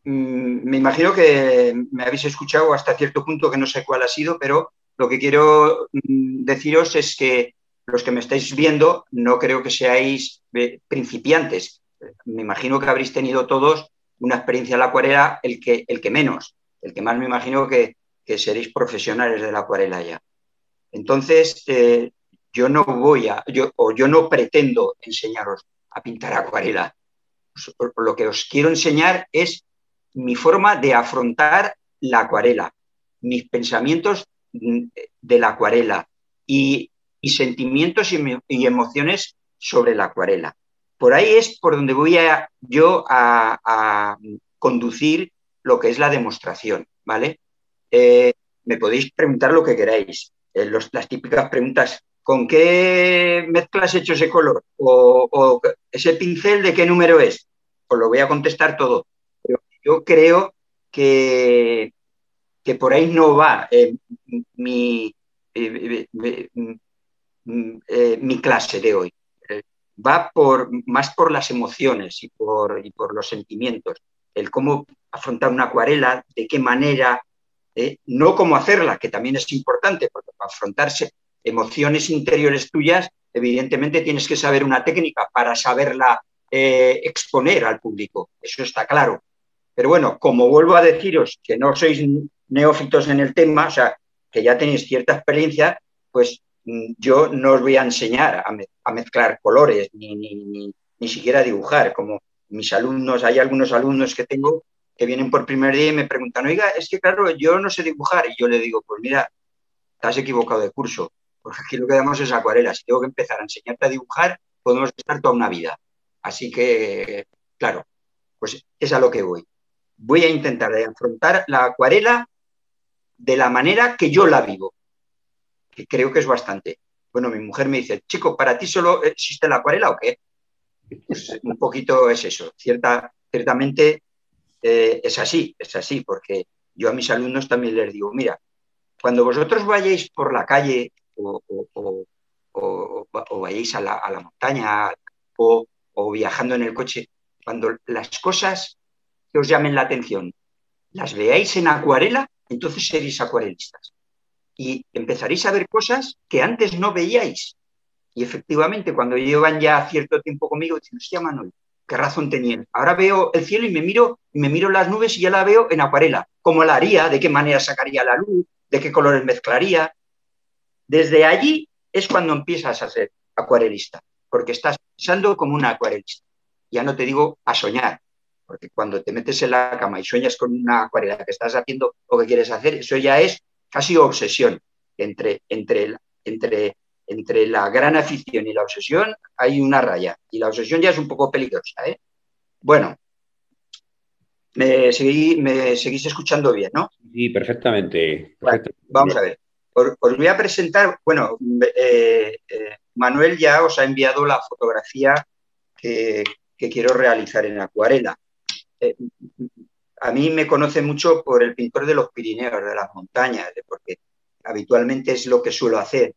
Me imagino que me habéis escuchado hasta cierto punto, que no sé cuál ha sido, pero lo que quiero deciros es que los que me estáis viendo no creo que seáis principiantes. Me imagino que habréis tenido todos una experiencia en la acuarela, el que menos. El que más me imagino que seréis profesionales de la acuarela ya. Entonces, yo no yo no pretendo enseñaros a pintar acuarela. Lo que os quiero enseñar es mi forma de afrontar la acuarela, mis pensamientos de la acuarela y sentimientos y emociones sobre la acuarela. Por ahí es por donde voy a conducir lo que es la demostración, ¿vale? Me podéis preguntar lo que queráis. Las típicas preguntas, ¿con qué mezcla has hecho ese color? O ese pincel, ¿de qué número es? Os lo voy a contestar todo. Pero yo creo que, que por ahí no va mi, eh, eh, mi clase de hoy. Va más por las emociones y por los sentimientos. El cómo afrontar una acuarela, de qué manera, no cómo hacerla, que también es importante, porque para afrontarse emociones interiores tuyas, evidentemente tienes que saber una técnica para saberla exponer al público, eso está claro. Pero bueno, como vuelvo a deciros que no sois neófitos en el tema, o sea, que ya tenéis cierta experiencia, pues yo no os voy a enseñar a mezclar colores, ni siquiera a dibujar, como mis alumnos, hay algunos alumnos que tengo que vienen por primer día y me preguntan, oiga, es que claro, yo no sé dibujar, y yo le digo, pues mira, te has equivocado de curso, porque aquí lo que damos es acuarela, si tengo que empezar a enseñarte a dibujar, podemos estar toda una vida. Así que, claro, pues es a lo que voy. Voy a intentar afrontar la acuarela de la manera que yo la vivo, que creo que es bastante. Bueno, mi mujer me dice, chico, ¿para ti solo existe la acuarela o qué? Pues un poquito es eso. Ciertamente es así, porque yo a mis alumnos también les digo, mira, cuando vosotros vayáis por la calle o vayáis a la montaña o viajando en el coche, cuando las cosas que os llamen la atención las veáis en acuarela, entonces seréis acuarelistas. Y empezaréis a ver cosas que antes no veíais. Y efectivamente, cuando llevan ya cierto tiempo conmigo, dicen, hostia, Manuel, qué razón tenían. Ahora veo el cielo y me miro las nubes y ya la veo en acuarela. ¿Cómo la haría? ¿De qué manera sacaría la luz? ¿De qué colores mezclaría? Desde allí es cuando empiezas a ser acuarelista, porque estás pensando como un acuarelista. Ya no te digo a soñar, porque cuando te metes en la cama y sueñas con una acuarela que estás haciendo o que quieres hacer, eso ya es casi obsesión. Entre la gran afición y la obsesión hay una raya, y la obsesión ya es un poco peligrosa, ¿eh? Bueno, me seguís escuchando bien, ¿no? Sí, perfectamente, Bueno, perfectamente. vamos a ver. Os voy a presentar, bueno, Manuel ya os ha enviado la fotografía que, que quiero realizar en acuarela. Eh, a mí me conoce mucho por el pintor de los Pirineos, de las montañas, porque habitualmente es lo que suelo hacer.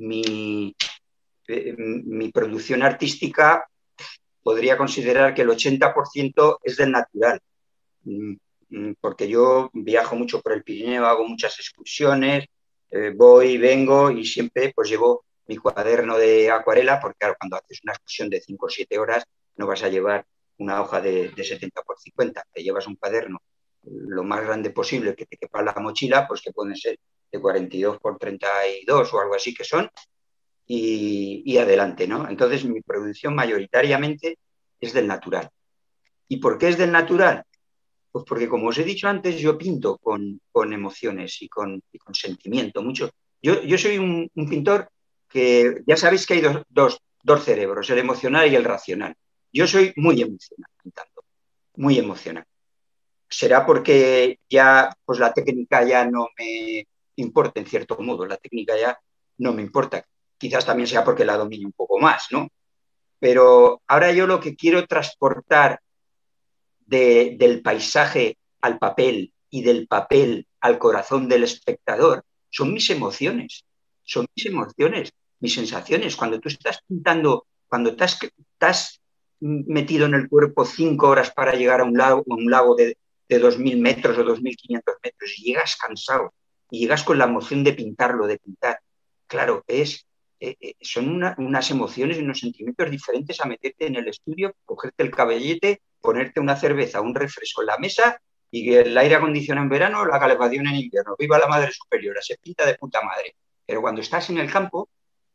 Mi producción artística podría considerar que el 80% es del natural, porque yo viajo mucho por el Pirineo, hago muchas excursiones, voy y vengo y siempre pues llevo mi cuaderno de acuarela, porque claro, cuando haces una excursión de 5 o 7 horas no vas a llevar una hoja de 70 por 50, te llevas un cuaderno lo más grande posible que te quepa en la mochila, pues que pueden ser de 42 por 32 o algo así que son, y adelante, ¿no? Entonces mi producción mayoritariamente es del natural. ¿Y por qué es del natural? Pues porque, como os he dicho antes, yo pinto con emociones y con sentimiento mucho. Yo soy un pintor que ya sabéis que hay dos cerebros, el emocional y el racional. Yo soy muy emocional pintando, muy emocional. Será porque ya pues la técnica ya no me importa en cierto modo, la técnica ya no me importa. Quizás también sea porque la domino un poco más, ¿no? Pero ahora yo lo que quiero transportar del paisaje al papel y del papel al corazón del espectador son mis emociones, mis sensaciones. Cuando tú estás pintando, cuando estás metido en el cuerpo 5 horas para llegar a un lago de 2.000 metros o 2.500 metros y llegas cansado y llegas con la emoción de pintarlo, de pintar. Claro, son unas emociones y unos sentimientos diferentes a meterte en el estudio, cogerte el caballete, ponerte una cerveza, un refresco en la mesa y el aire acondicionado en verano, la calefacción en invierno. Viva la madre superiora, se pinta de puta madre. Pero cuando estás en el campo,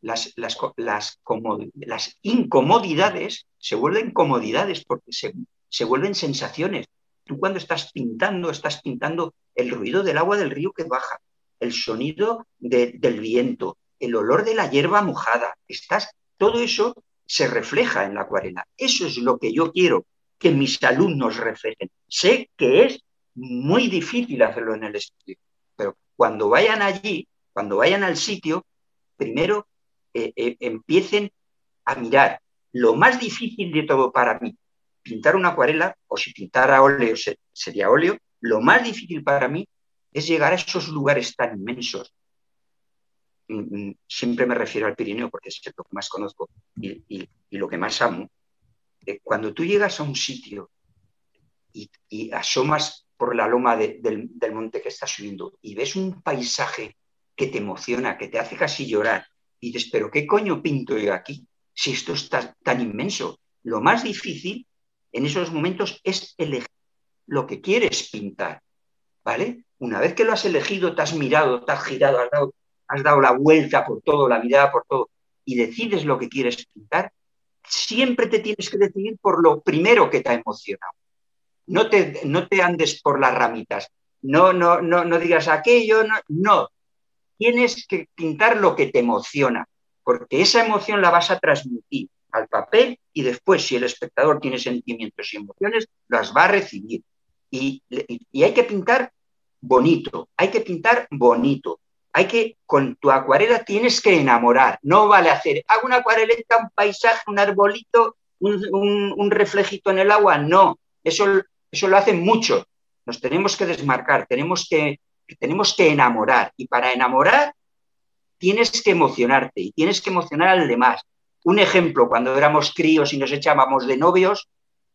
las incomodidades se vuelven comodidades porque se vuelven sensaciones. Tú cuando estás pintando el ruido del agua del río que baja, el sonido del viento, el olor de la hierba mojada. Todo eso se refleja en la acuarela. Eso es lo que yo quiero que mis alumnos reflejen. Sé que es muy difícil hacerlo en el estudio, pero cuando vayan allí, cuando vayan al sitio, primero empiecen a mirar. Lo más difícil de todo para mí, pintar una acuarela, o si pintara óleo sería óleo, lo más difícil para mí es llegar a esos lugares tan inmensos. Siempre me refiero al Pirineo porque es lo que más conozco y lo que más amo. Cuando tú llegas a un sitio y asomas por la loma del monte que estás subiendo y ves un paisaje que te emociona, que te hace casi llorar, y dices, pero ¿qué coño pinto yo aquí? Si esto está tan inmenso. Lo más difícil en esos momentos es elegir lo que quieres pintar, ¿vale? Una vez que lo has elegido, te has mirado, te has girado, has dado la vuelta por todo, la mirada por todo, y decides lo que quieres pintar, siempre te tienes que decidir por lo primero que te ha emocionado. No te andes por las ramitas, no digas aquello, no. Tienes que pintar lo que te emociona, porque esa emoción la vas a transmitir al papel y después, si el espectador tiene sentimientos y emociones, las va a recibir. Y hay que pintar bonito, hay que pintar bonito. Con tu acuarela tienes que enamorar. No vale hacer, hago una acuarelita, un paisaje, un arbolito, un reflejito en el agua. No, eso lo hacen muchos. Nos tenemos que desmarcar, tenemos que enamorar. Y para enamorar tienes que emocionarte y tienes que emocionar al demás. Un ejemplo, cuando éramos críos y nos echábamos de novios,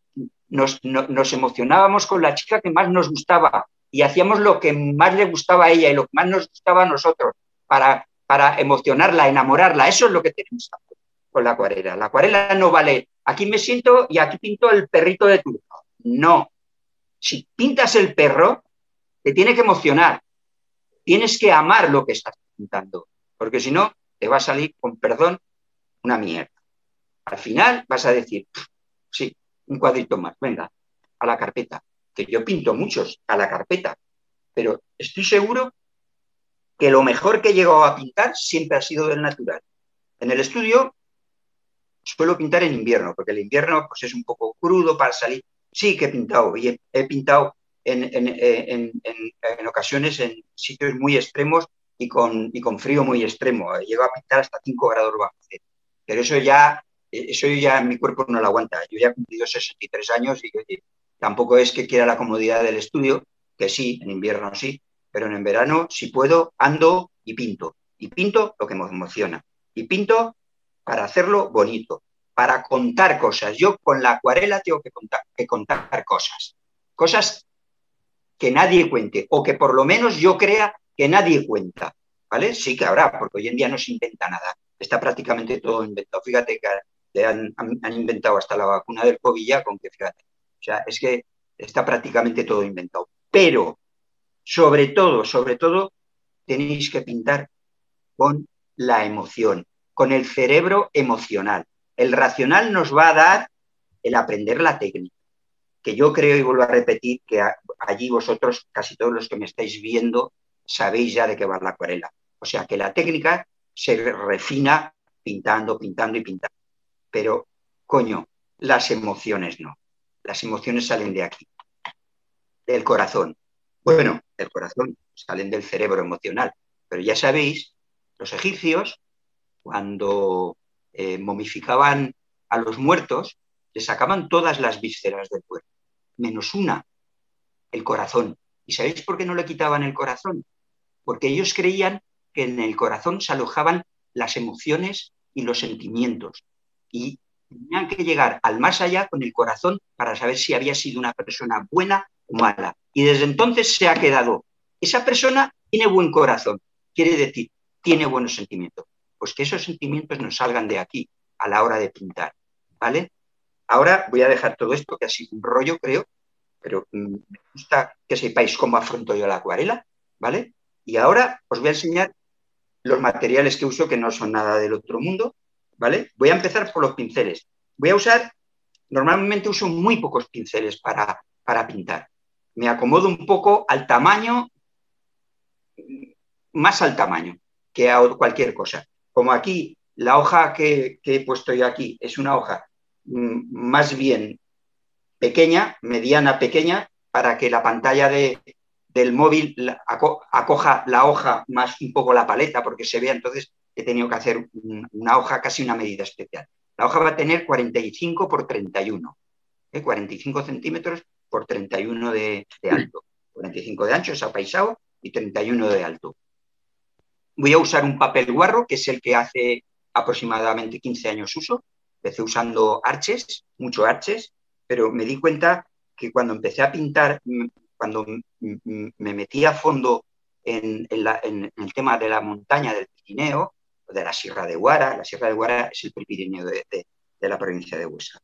nos emocionábamos con la chica que más nos gustaba y hacíamos lo que más le gustaba a ella y lo que más nos gustaba a nosotros para emocionarla, enamorarla. Eso es lo que tenemos con la acuarela. La acuarela no vale, aquí me siento y aquí pinto el perrito de tu hijo. No. Si pintas el perro, te tiene que emocionar. Tienes que amar lo que estás pintando, porque si no, te va a salir, con perdón, una mierda. Al final vas a decir, sí, un cuadrito más, venga, a la carpeta. Que yo pinto muchos a la carpeta, pero estoy seguro que lo mejor que he llegado a pintar siempre ha sido del natural. En el estudio suelo pintar en invierno, porque el invierno pues, es un poco crudo para salir. Sí que he pintado, y he pintado en ocasiones en sitios muy extremos y con frío muy extremo. Llego a pintar hasta 5 grados bajo cero. Pero eso ya mi cuerpo no lo aguanta. Yo ya he cumplido 63 años y tampoco es que quiera la comodidad del estudio, que sí, en invierno sí, pero en verano, si puedo, ando y pinto. Y pinto lo que me emociona. Y pinto para hacerlo bonito, para contar cosas. Yo con la acuarela tengo que contar cosas. Cosas que nadie cuente, o que por lo menos yo crea que nadie cuenta. ¿Vale? Sí que habrá, porque hoy en día no se inventa nada. Está prácticamente todo inventado. Fíjate que han inventado hasta la vacuna del COVID ya, con que fíjate. O sea, es que está prácticamente todo inventado. Pero, sobre todo, tenéis que pintar con la emoción, con el cerebro emocional. El racional nos va a dar el aprender la técnica, que yo creo y vuelvo a repetir que allí vosotros, casi todos los que me estáis viendo, sabéis ya de qué va la acuarela. O sea que la técnica se refina pintando, pintando y pintando. Pero, coño, las emociones no. Las emociones salen de aquí, del corazón. Bueno, del corazón salen del cerebro emocional. Pero ya sabéis, los egipcios, cuando momificaban a los muertos, le sacaban todas las vísceras del cuerpo, menos una, el corazón. ¿Y sabéis por qué no le quitaban el corazón? Porque ellos creían que en el corazón se alojaban las emociones y los sentimientos. Y tenían que llegar al más allá con el corazón para saber si había sido una persona buena o mala. Y desde entonces se ha quedado. Esa persona tiene buen corazón, quiere decir, tiene buenos sentimientos. Pues que esos sentimientos nos salgan de aquí a la hora de pintar, ¿vale? Ahora voy a dejar todo esto, que ha sido un rollo, creo, pero me gusta que sepáis cómo afronto yo la acuarela, ¿vale? Y ahora os voy a enseñar los materiales que uso, que no son nada del otro mundo, ¿vale? Voy a empezar por los pinceles. Voy a usar, normalmente uso muy pocos pinceles para pintar. Me acomodo un poco al tamaño, más al tamaño que a cualquier cosa. Como aquí, la hoja que he puesto yo aquí es una hoja más bien pequeña, mediana, pequeña, para que la pantalla del móvil acoja la hoja más un poco la paleta, porque se vea. Entonces he tenido que hacer una hoja casi una medida especial. La hoja va a tener 45 por 31, 45 centímetros por 31 de alto, 45 de ancho, es apaisado, y 31 de alto. Voy a usar un papel guarro, que es el que hace aproximadamente 15 años uso. Empecé usando Arches, mucho Arches, pero me di cuenta que cuando empecé a pintar, cuando me metí a fondo en el tema de la montaña del Pirineo, de la Sierra de Huara es el Prepirineo de la provincia de Huesca.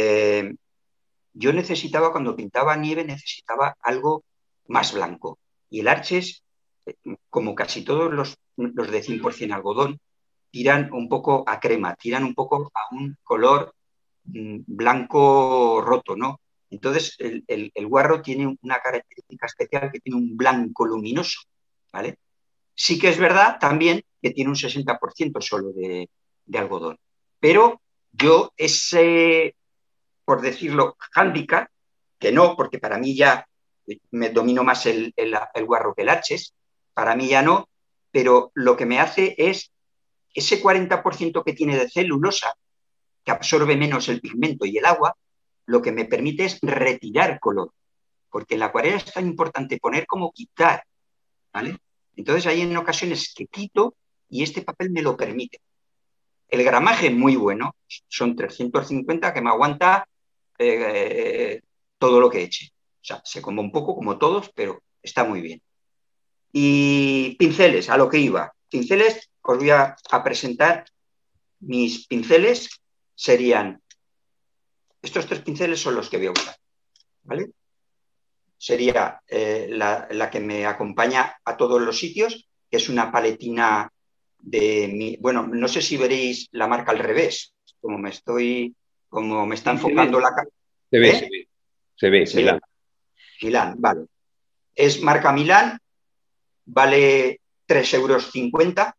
Yo necesitaba, cuando pintaba nieve, necesitaba algo más blanco. Y el Arches, como casi todos los de 100% algodón, tiran un poco a crema, tiran un poco a un color blanco roto, ¿no? Entonces, el guarro tiene una característica especial, que tiene un blanco luminoso, ¿vale? Sí que es verdad también que tiene un 60% solo de algodón. Pero yo ese, por decirlo, hándicap, que no, porque para mí ya me domino más el guarro que el Arches, para mí ya no, pero lo que me hace es ese 40% que tiene de celulosa, que absorbe menos el pigmento y el agua, lo que me permite es retirar color, porque en la acuarela es tan importante poner como quitar, ¿vale? Entonces hay en ocasiones que quito y este papel me lo permite. El gramaje muy bueno, son 350, que me aguanta todo lo que eche. O sea, se come un poco como todos, pero está muy bien. Y pinceles, a lo que iba. Pinceles, os voy a presentar mis pinceles. Serían, estos 3 pinceles son los que voy a usar, ¿vale? Sería la que me acompaña a todos los sitios, que es una paletina bueno, no sé si veréis la marca al revés, como me está enfocando la cámara. Se ve, Milán. Milán, vale. Es marca Milán, vale 3,50 €.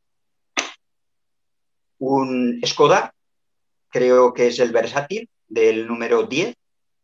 Un Skoda, creo que es el versátil, del número 10.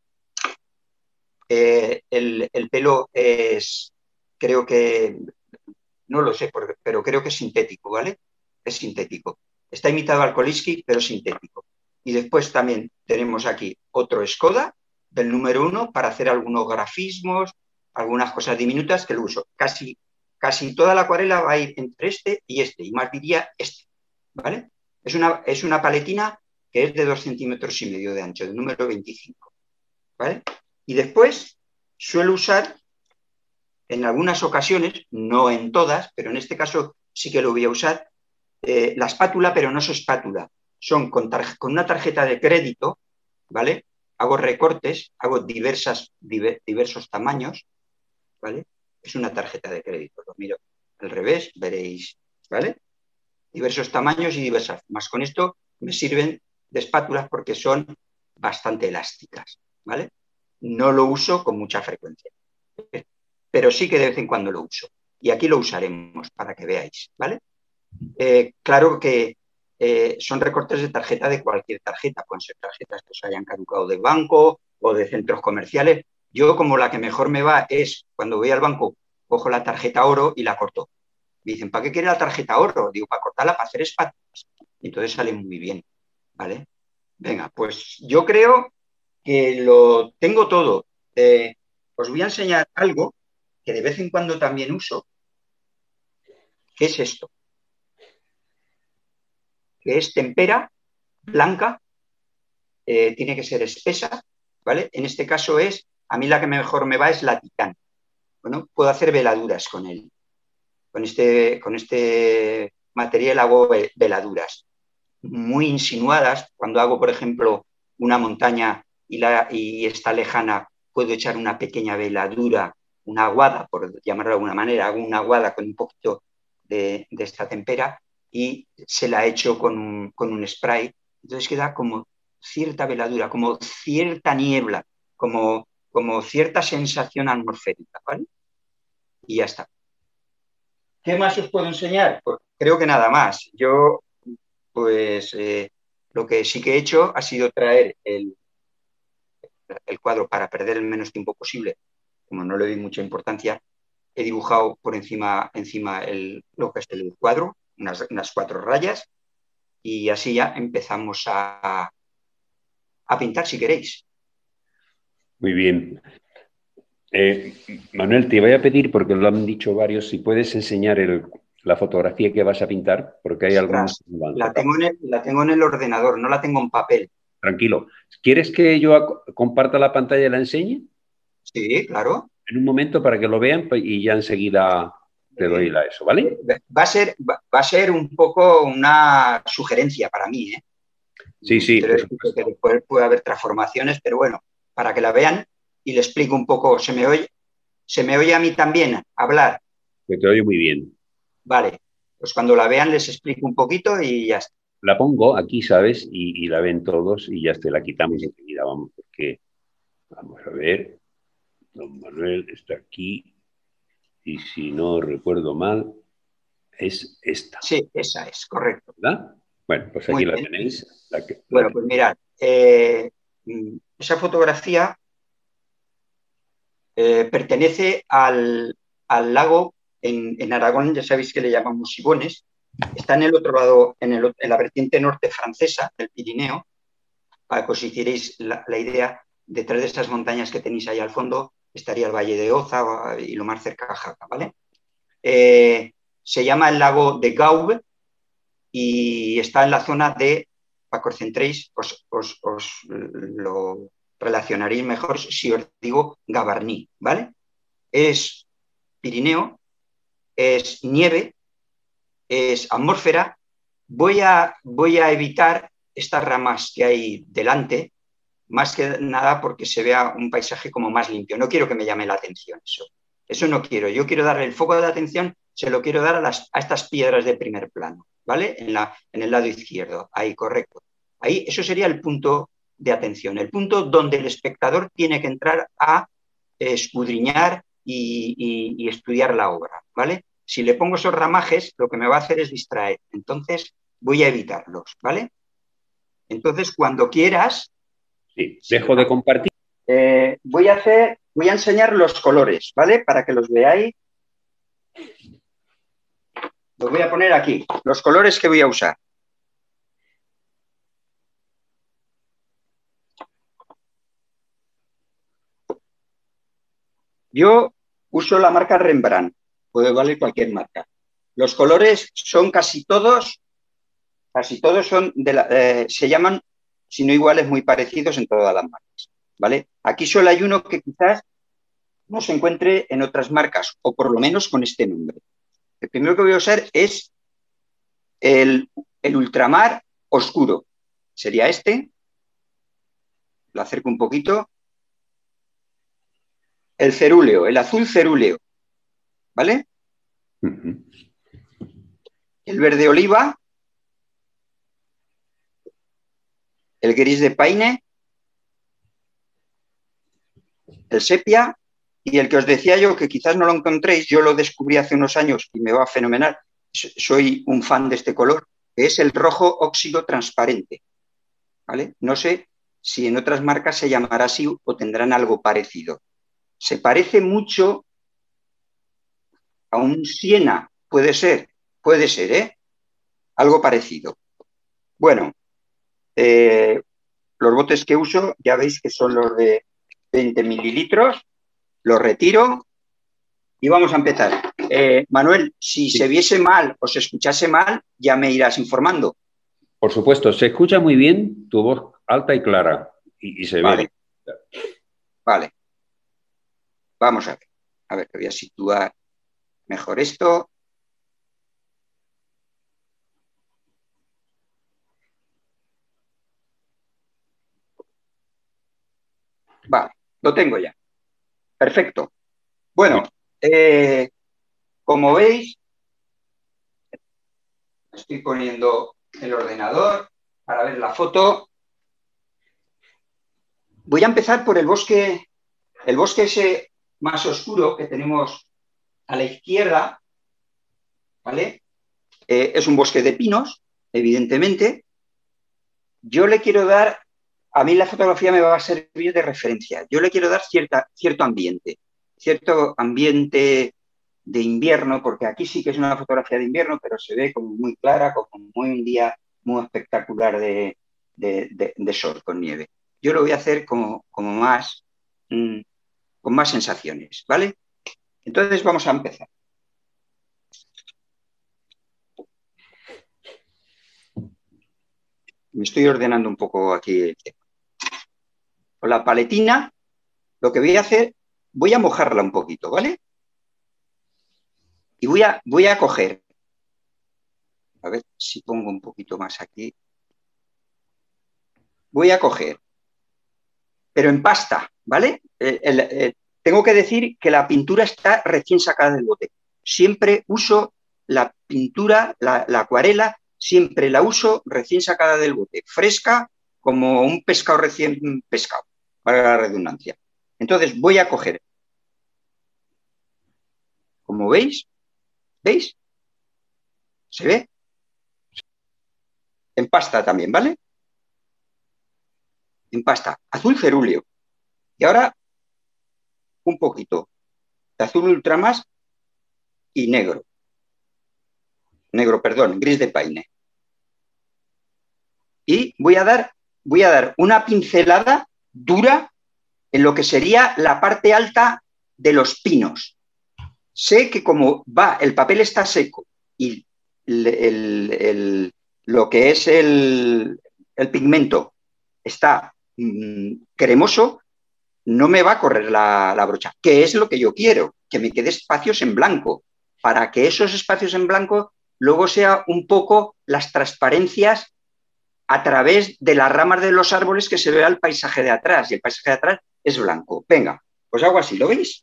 El pelo es, creo que, no lo sé, pero creo que es sintético, ¿vale? Es sintético. Está imitado al Kolinsky, pero es sintético. Y después también tenemos aquí otro Skoda, del número 1, para hacer algunos grafismos, algunas cosas diminutas que lo uso. Casi toda la acuarela va a ir entre este, y más diría este, ¿vale? Es una paletina que es de 2,5 centímetros de ancho, del número 25, ¿vale? Y después suelo usar, en algunas ocasiones, no en todas, pero en este caso sí que lo voy a usar, la espátula, pero no es espátula. Son con una tarjeta de crédito, ¿vale? Hago recortes, hago diversos tamaños, ¿vale? Es una tarjeta de crédito. Lo miro al revés, veréis, ¿vale? Diversos tamaños y diversas formas. Con esto me sirven de espátulas porque son bastante elásticas, ¿vale? No lo uso con mucha frecuencia, pero sí que de vez en cuando lo uso. Y aquí lo usaremos para que veáis, ¿vale? Claro que son recortes de tarjeta, de cualquier tarjeta. Pueden ser tarjetas que se hayan caducado de banco o de centros comerciales. Yo, como la que mejor me va es, cuando voy al banco, cojo la tarjeta oro y la corto. Me dicen, ¿para qué quiere la tarjeta oro? Digo, para cortarla, para hacer espátulas. Y entonces sale muy bien, ¿vale? Venga, pues yo creo que lo tengo todo. Os voy a enseñar algo que de vez en cuando también uso, que es esto, que es tempera blanca, tiene que ser espesa, ¿vale? En este caso es a mí la que mejor me va es la Titán. Bueno, puedo hacer veladuras con él. Con este material hago veladuras muy insinuadas. Cuando hago, por ejemplo, una montaña y está lejana, puedo echar una pequeña veladura, una aguada, por llamarlo de alguna manera, hago una aguada con un poquito de esta tempera y se la echo con un spray. Entonces queda como cierta veladura, como cierta niebla, como cierta sensación atmosférica, ¿vale? Y ya está. ¿Qué más os puedo enseñar? Pues creo que nada más. Yo, pues, lo que sí que he hecho ha sido traer el cuadro para perder el menos tiempo posible. Como no le doy mucha importancia, he dibujado por encima lo que es el cuadro, unas 4 rayas, y así ya empezamos a pintar, si queréis. Muy bien. Manuel, te voy a pedir, porque lo han dicho varios, si puedes enseñar la fotografía que vas a pintar, porque hay algunos que no lo han la sacado. tengo en el ordenador, no la tengo en papel. Tranquilo. ¿Quieres que yo comparta la pantalla y la enseñe? Sí, claro. En un momento para que lo vean y ya enseguida te doy eso, ¿vale? Va a ser un poco una sugerencia para mí, ¿eh? Sí, sí. Pero que después puede haber transformaciones, pero bueno, para que la vean y le explico un poco. ¿Se me oye a mí también hablar? Que te oye muy bien. Vale, pues cuando la vean les explico un poquito y ya está. La pongo aquí, ¿sabes? Y la ven todos y ya la quitamos enseguida, vamos, porque vamos a ver. Don Manuel está aquí y si no recuerdo mal, es esta. Sí, esa es, correcto. ¿Verdad? Bueno, pues aquí la tenéis. Bueno, pues mirad, esa fotografía pertenece al lago en Aragón, ya sabéis que le llamamos Sibones. Está en el otro lado, en la vertiente norte francesa del Pirineo, para que os hicierais la idea. Detrás de estas montañas que tenéis ahí al fondo estaría el Valle de Oza y lo más cerca a Jaca, ¿vale? Se llama el lago de Gaube y está en la zona de, para que os centréis, os lo relacionaréis mejor si os digo Gavarní, ¿vale? Es Pirineo, es nieve, es atmósfera. Voy a evitar estas ramas que hay delante, más que nada porque se vea un paisaje como más limpio. No quiero que me llame la atención eso. Eso no quiero. Yo quiero darle el foco de atención, se lo quiero dar a estas piedras de primer plano, ¿vale? En el lado izquierdo. Ahí, correcto. Ahí, eso sería el punto de atención, el punto donde el espectador tiene que entrar a escudriñar y estudiar la obra, ¿vale? Si le pongo esos ramajes, lo que me va a hacer es distraer. Entonces, voy a evitarlos, ¿vale? Entonces, cuando quieras... Sí, dejo de compartir. Voy a enseñar los colores, ¿vale? Para que los veáis. Los voy a poner aquí, los colores que voy a usar. Yo uso la marca Rembrandt, puede valer cualquier marca. Los colores son casi todos son se llaman, si no iguales, muy parecidos en todas las marcas, ¿vale? Aquí solo hay uno que quizás no se encuentre en otras marcas, o por lo menos con este nombre. El primero que voy a usar es el ultramar oscuro. Sería este. Lo acerco un poquito. El cerúleo, el azul cerúleo. ¿Vale? El verde oliva. El gris de paine. El sepia. Y el que os decía yo, que quizás no lo encontréis, yo lo descubrí hace unos años y me va fenomenal. Soy un fan de este color, que es el rojo óxido transparente. ¿Vale? No sé si en otras marcas se llamará así o tendrán algo parecido. Se parece mucho a un siena, puede ser, ¿eh? Algo parecido. Bueno, los botes que uso ya veis que son los de 20 mililitros. Los retiro y vamos a empezar. Manuel, si se viese mal o se escuchase mal, ya me irás informando. Por supuesto, se escucha muy bien, tu voz alta y clara y se ve. Vale. Vamos a ver. A ver, que voy a situar mejor esto. Vale, lo tengo ya. Perfecto. Bueno, como veis, estoy poniendo el ordenador para ver la foto. Voy a empezar por el bosque ese más oscuro que tenemos a la izquierda, ¿vale? Es un bosque de pinos, evidentemente. Yo le quiero dar, a mí la fotografía me va a servir de referencia. Yo le quiero dar cierto ambiente de invierno, porque aquí sí que es una fotografía de invierno, pero se ve como muy clara, como muy un día muy espectacular de sol con nieve. Yo lo voy a hacer como más, con más sensaciones, ¿vale? Entonces vamos a empezar. Me estoy ordenando un poco aquí el tema. Con la paletina, lo que voy a hacer, voy a mojarla un poquito, ¿vale? Y voy a coger, a ver si pongo un poquito más aquí. Voy a coger, pero en pasta, ¿vale? Tengo que decir que la pintura está recién sacada del bote. Siempre uso la pintura, la acuarela, siempre la uso recién sacada del bote, fresca como un pescado recién pescado, para la redundancia. Entonces voy a coger, como veis, ¿veis? ¿Se ve? En pasta también, ¿vale? En pasta, azul cerúleo. Y ahora un poquito de azul ultramar y negro. Negro, perdón, gris de paine. Y voy a dar una pincelada dura en lo que sería la parte alta de los pinos. Sé que como el papel está seco y lo que es el pigmento está cremoso, no me va a correr la brocha, que es lo que yo quiero, que me quede espacios en blanco, para que esos espacios en blanco luego sea un poco las transparencias a través de las ramas de los árboles que se vea el paisaje de atrás, y el paisaje de atrás es blanco. Venga, pues hago así, ¿lo veis?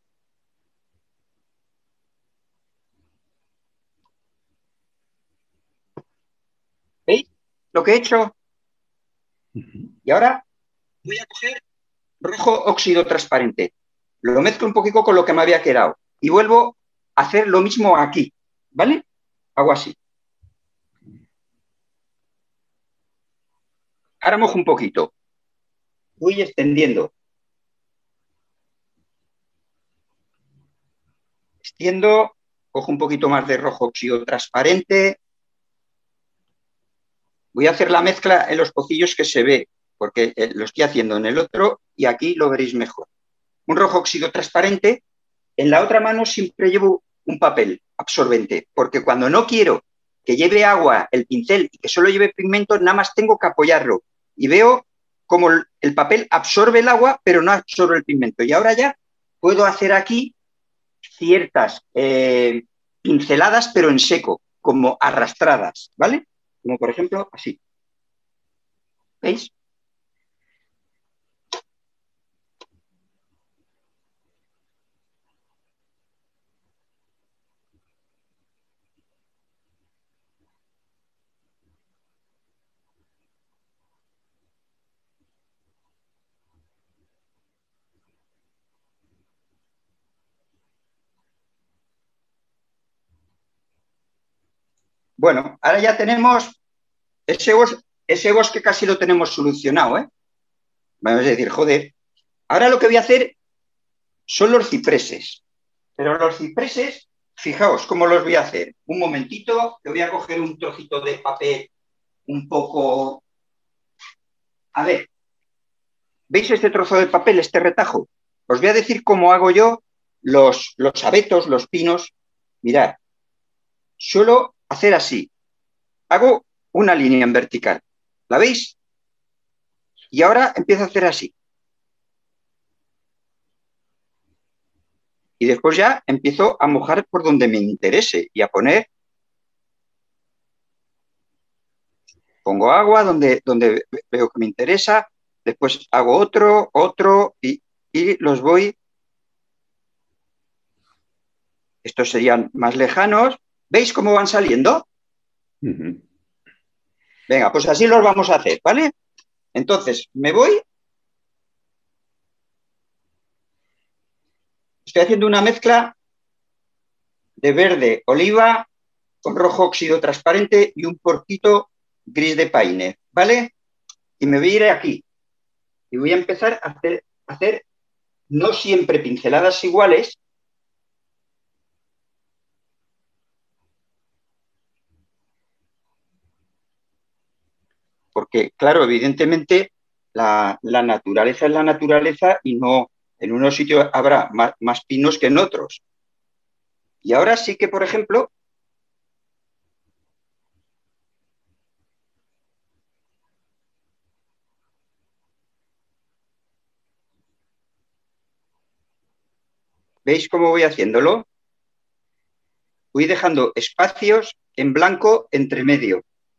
¿Veis lo que he hecho? Y ahora voy a coger rojo óxido transparente. Lo mezclo un poquito con lo que me había quedado y vuelvo a hacer lo mismo aquí, ¿vale? Hago así. Ahora mojo un poquito. Voy extendiendo. Extiendo, cojo un poquito más de rojo óxido transparente. Voy a hacer la mezcla en los pocillos que se ve, porque lo estoy haciendo en el otro y aquí lo veréis mejor. Un rojo óxido transparente. En la otra mano siempre llevo un papel absorbente, porque cuando no quiero que lleve agua el pincel y que solo lleve pigmento, nada más tengo que apoyarlo. Y veo como el papel absorbe el agua, pero no absorbe el pigmento. Y ahora ya puedo hacer aquí ciertas pinceladas, pero en seco, como arrastradas, ¿vale? Como por ejemplo así. ¿Veis? Bueno, ahora ya tenemos ese bosque casi lo tenemos solucionado, ¿eh? Vamos a decir, joder. Ahora lo que voy a hacer son los cipreses. Pero los cipreses, fijaos cómo los voy a hacer. Un momentito, que voy a coger un trocito de papel un poco... A ver, ¿veis este trozo de papel, este retajo? Os voy a decir cómo hago yo los abetos, los pinos. Mirad, suelo hacer así. Hago una línea en vertical. ¿La veis? Y ahora empiezo a hacer así. y después ya empiezo a mojar por donde me interese y a poner, pongo agua donde veo que me interesa, después hago otro y los voy, estos serían más lejanos. ¿Veis cómo van saliendo? Ujú. Venga, pues así los vamos a hacer, ¿vale? Entonces, me voy. Estoy haciendo una mezcla de verde oliva con rojo óxido transparente y un poquito gris de paine, ¿vale? Y me voy a ir aquí. Y voy a empezar a hacer no siempre pinceladas iguales, porque, claro, evidentemente la naturaleza es la naturaleza y no, en unos sitios habrá más pinos que en otros. Y ahora sí que, por ejemplo, ¿veis cómo voy haciéndolo? Voy dejando espacios en blanco entre medio.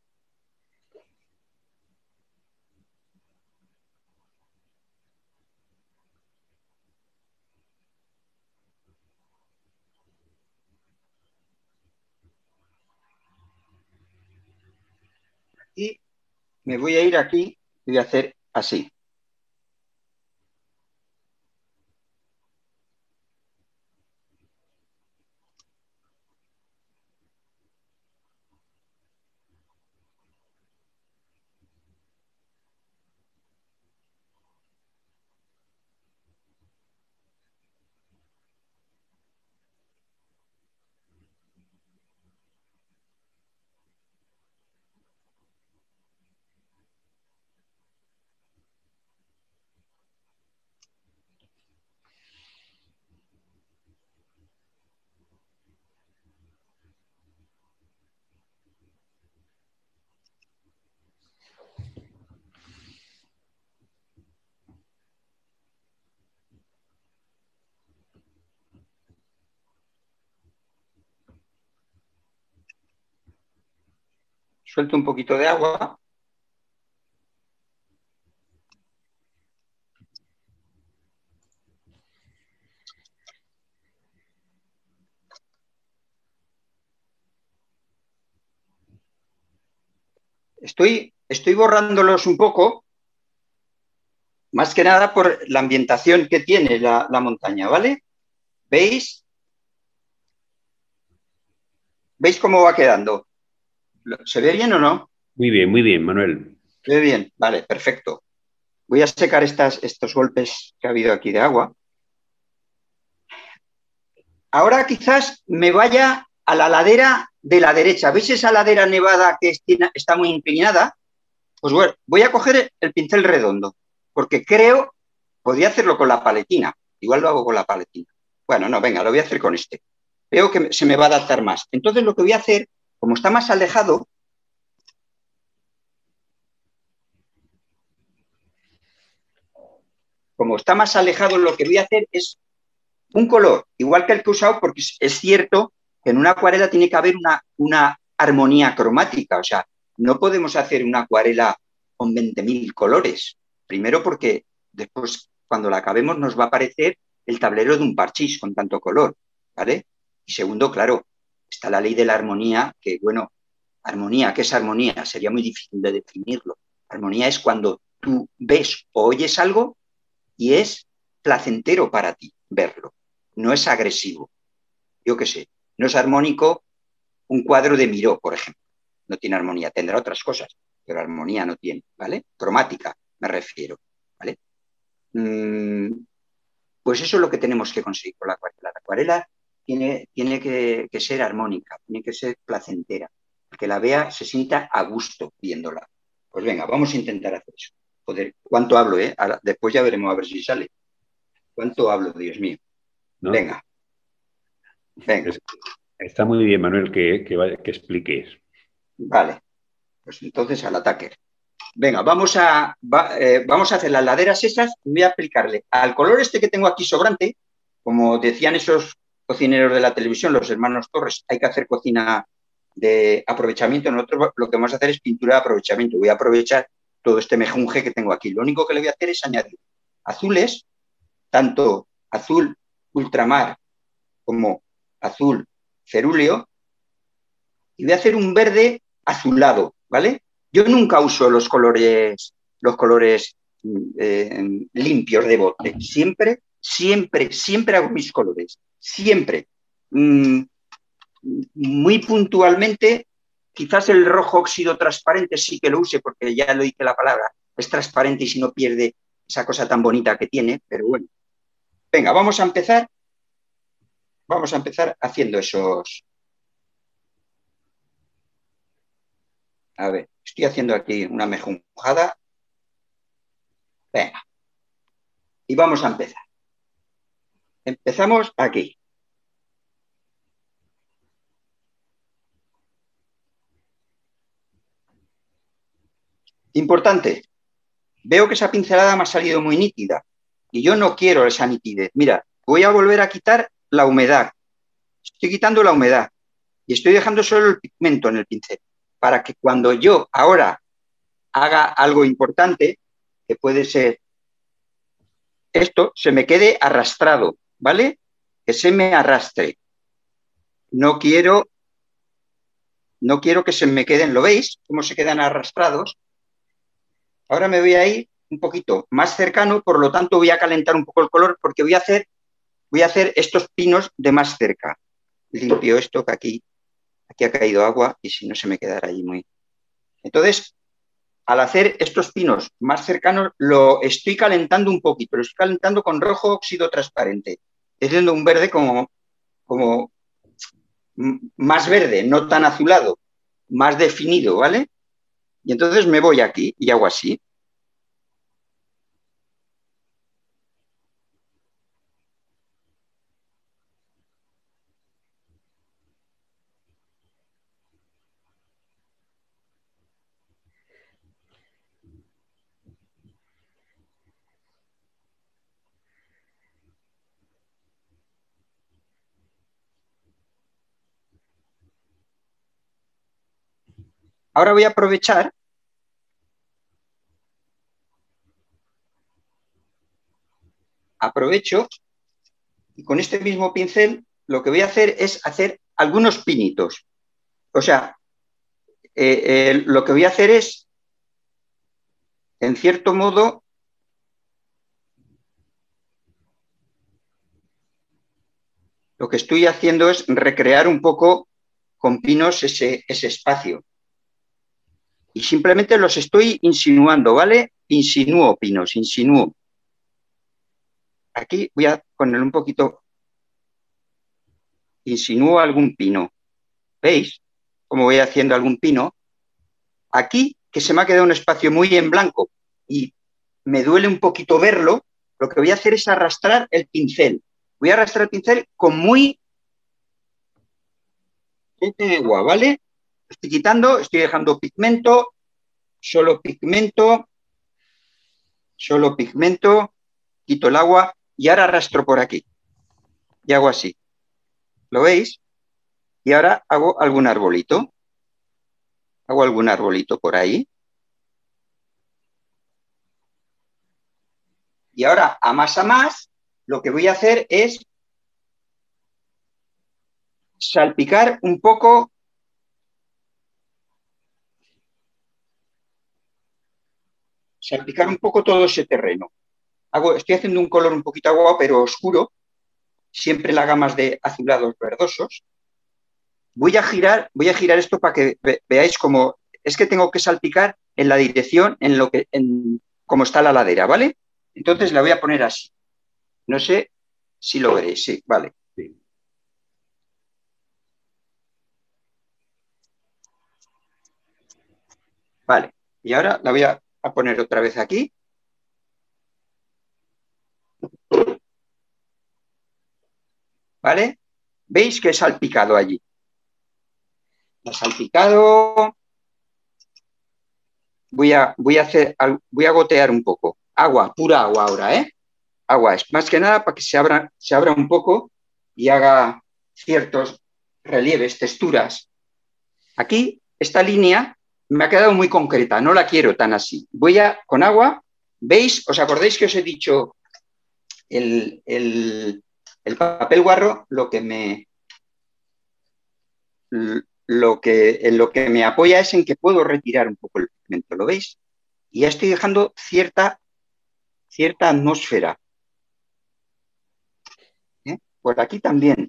Y me voy a ir aquí y voy a hacer así. Suelto un poquito de agua. Estoy borrándolos un poco, más que nada por la ambientación que tiene la montaña, ¿vale? ¿Veis? ¿Veis cómo va quedando? ¿Se ve bien o no? Muy bien, Manuel. Se ve bien, vale, perfecto. Voy a secar estos golpes que ha habido aquí de agua. Ahora quizás me vaya a la ladera de la derecha. ¿Veis esa ladera nevada que está muy inclinada? Pues bueno, voy a coger el pincel redondo, porque creo, podría hacerlo con la paletina. Igual lo hago con la paletina. Bueno, no, venga, lo voy a hacer con este. Veo que se me va a adaptar más. Entonces lo que voy a hacer, como está más alejado, lo que voy a hacer es un color, igual que el que he usado, porque es cierto que en una acuarela tiene que haber una armonía cromática. O sea, no podemos hacer una acuarela con 20.000 colores. Primero porque después, cuando la acabemos, nos va a parecer el tablero de un parchís con tanto color, ¿vale? Y segundo, claro, está la ley de la armonía, que, bueno, armonía, ¿qué es armonía? Sería muy difícil de definirlo. Armonía es cuando tú ves o oyes algo y es placentero para ti verlo. No es agresivo. Yo qué sé, no es armónico un cuadro de Miró, por ejemplo. No tiene armonía, tendrá otras cosas, pero armonía no tiene, ¿vale? Cromática, me refiero, ¿vale? Pues eso es lo que tenemos que conseguir con la acuarela. La acuarela tiene que ser armónica, tiene que ser placentera, que la vea, se sienta a gusto viéndola. Pues venga, vamos a intentar hacer eso. Joder, ¿cuánto hablo, eh? Ahora, después ya veremos a ver si sale. ¿Cuánto hablo, Dios mío? ¿No? Venga. Está muy bien, Manuel, que expliques. Vale, pues entonces al ataque. Venga, vamos a hacer las laderas esas y voy a aplicarle al color este que tengo aquí sobrante, como decían esos cocineros de la televisión, los hermanos Torres, hay que hacer cocina de aprovechamiento. Nosotros lo que vamos a hacer es pintura de aprovechamiento. Voy a aprovechar todo este mejunje que tengo aquí. Lo único que le voy a hacer es añadir azules, tanto azul ultramar como azul cerúleo, y voy a hacer un verde azulado, ¿vale? Yo nunca uso los colores limpios de bote. Siempre hago mis colores. Siempre. Muy puntualmente, quizás el rojo óxido transparente sí que lo use, porque ya lo dice la palabra, es transparente y si no pierde esa cosa tan bonita que tiene, pero bueno. Venga, vamos a empezar haciendo esos. A ver, estoy haciendo aquí una mejunjada. Venga. Y vamos a empezar. Empezamos aquí. Importante. Veo que esa pincelada me ha salido muy nítida y yo no quiero esa nitidez. Mira, voy a volver a quitar la humedad. Estoy quitando la humedad y estoy dejando solo el pigmento en el pincel para que cuando yo ahora haga algo importante, que puede ser esto, se me quede arrastrado, ¿vale? Que se me arrastre. No quiero que se me queden, ¿lo veis? Cómo se quedan arrastrados. Ahora me voy a ir un poquito más cercano, por lo tanto voy a calentar un poco el color porque voy a hacer estos pinos de más cerca. Limpio esto que aquí ha caído agua y si no se me quedará allí muy... Entonces, al hacer estos pinos más cercanos, lo estoy calentando un poquito, lo estoy calentando con rojo óxido transparente, haciendo un verde como más verde, no tan azulado, más definido, ¿vale? Y entonces me voy aquí y hago así. Ahora voy a aprovechar y con este mismo pincel lo que voy a hacer es hacer algunos pinitos. O sea, lo que voy a hacer es, en cierto modo, lo que estoy haciendo es recrear un poco con pinos ese espacio. Y simplemente los estoy insinuando, ¿vale? Insinúo pinos, insinúo. Aquí voy a poner un poquito, insinúo algún pino. ¿Veis cómo voy haciendo algún pino? Aquí, que se me ha quedado un espacio muy en blanco y me duele un poquito verlo, lo que voy a hacer es arrastrar el pincel. Voy a arrastrar el pincel con muy agua, ¿vale? Estoy quitando, estoy dejando pigmento, solo pigmento, quito el agua y ahora arrastro por aquí. Y hago así. ¿Lo veis? Y ahora hago algún arbolito. Hago algún arbolito por ahí. Y ahora, a más, lo que voy a hacer es salpicar un poco todo ese terreno. Estoy haciendo un color un poquito agua, pero oscuro, siempre las gamas de azulados verdosos. Voy a girar esto para que veáis cómo es que tengo que salpicar en la dirección en cómo está la ladera, ¿vale? Entonces la voy a poner así. No sé si lo veréis, sí, vale. Sí. Vale, y ahora la voy a poner otra vez aquí. ¿Vale? ¿Veis que he salpicado allí? He salpicado. Voy a gotear un poco. Agua, pura agua ahora, ¿eh? agua. Es más que nada para que se abra un poco y haga ciertos relieves, texturas. Aquí, esta línea me ha quedado muy concreta, no la quiero tan así. Voy a, con agua, ¿veis? ¿Os acordáis que os he dicho el papel guarro en lo que me apoya es en que puedo retirar un poco el pigmento, ¿lo veis? Y ya estoy dejando cierta atmósfera. Por aquí también.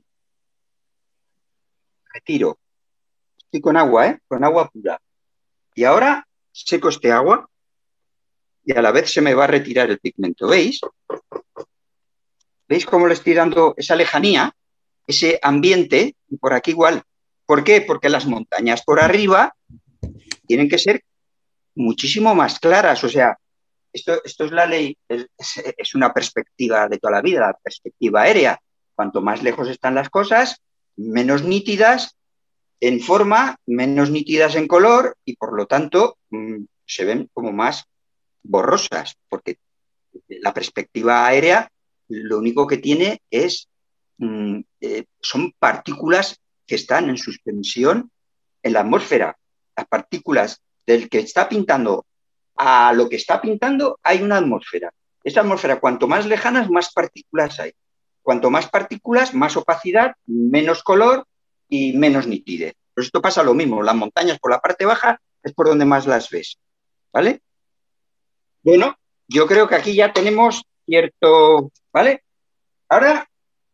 Retiro. Estoy con agua, con agua pura. Y ahora seco este agua y a la vez se me va a retirar el pigmento. ¿Veis? ¿Veis cómo le estoy dando esa lejanía, ese ambiente? Y por aquí igual. ¿Por qué? Porque las montañas por arriba tienen que ser muchísimo más claras. O sea, esto es la ley, es una perspectiva de toda la vida, la perspectiva aérea. Cuanto más lejos están las cosas, menos nítidas en forma, menos nítidas en color y por lo tanto se ven como más borrosas, porque la perspectiva aérea lo único que tiene es, son partículas que están en suspensión en la atmósfera. Las partículas del que está pintando a lo que está pintando hay una atmósfera. Esa atmósfera, cuanto más lejanas, más partículas hay. Cuanto más partículas, más opacidad, menos color y menos nitidez. Pues esto pasa lo mismo. Las montañas por la parte baja es por donde más las ves. ¿Vale? Bueno, yo creo que aquí ya tenemos cierto... ¿Vale? Ahora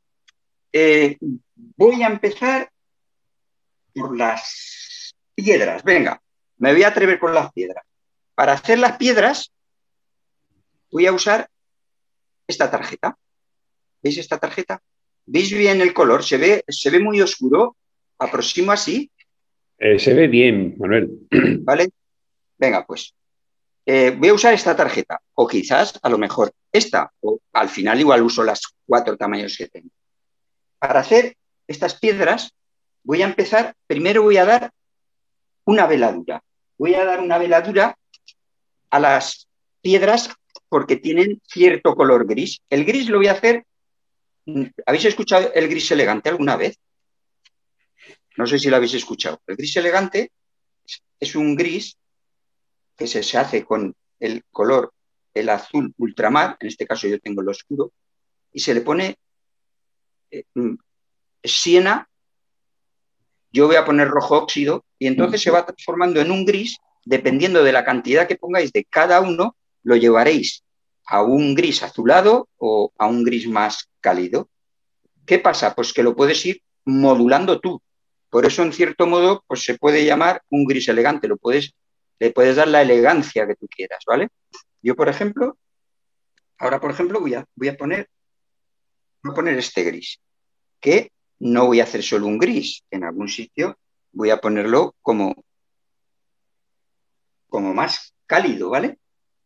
voy a empezar por las piedras. Venga, me voy a atrever con las piedras. Para hacer las piedras voy a usar esta tarjeta. ¿Veis esta tarjeta? ¿Veis bien el color? ¿Se ve muy oscuro? ¿Aproximo así? Se ve bien, Manuel. ¿Vale? Venga, pues voy a usar esta tarjeta. O quizás, a lo mejor, esta. O al final igual uso las 4 tamaños que tengo. Para hacer estas piedras voy a empezar, primero voy a dar una veladura. Voy a dar una veladura a las piedras porque tienen cierto color gris. El gris lo voy a hacer... ¿Habéis escuchado el gris elegante alguna vez? No sé si lo habéis escuchado. El gris elegante es un gris que se hace con el color, el azul ultramar, en este caso yo tengo el oscuro, y se le pone siena, yo voy a poner rojo óxido, y entonces se va transformando en un gris, dependiendo de la cantidad que pongáis de cada uno, lo llevaréis a un gris azulado o a un gris más cálido. ¿Qué pasa? Pues que lo puedes ir modulando tú. Por eso, en cierto modo, pues se puede llamar un gris elegante. Le puedes dar la elegancia que tú quieras, ¿vale? Yo, por ejemplo, ahora, por ejemplo, voy a poner este gris, que no voy a hacer solo un gris. En algún sitio voy a ponerlo como más cálido, ¿vale?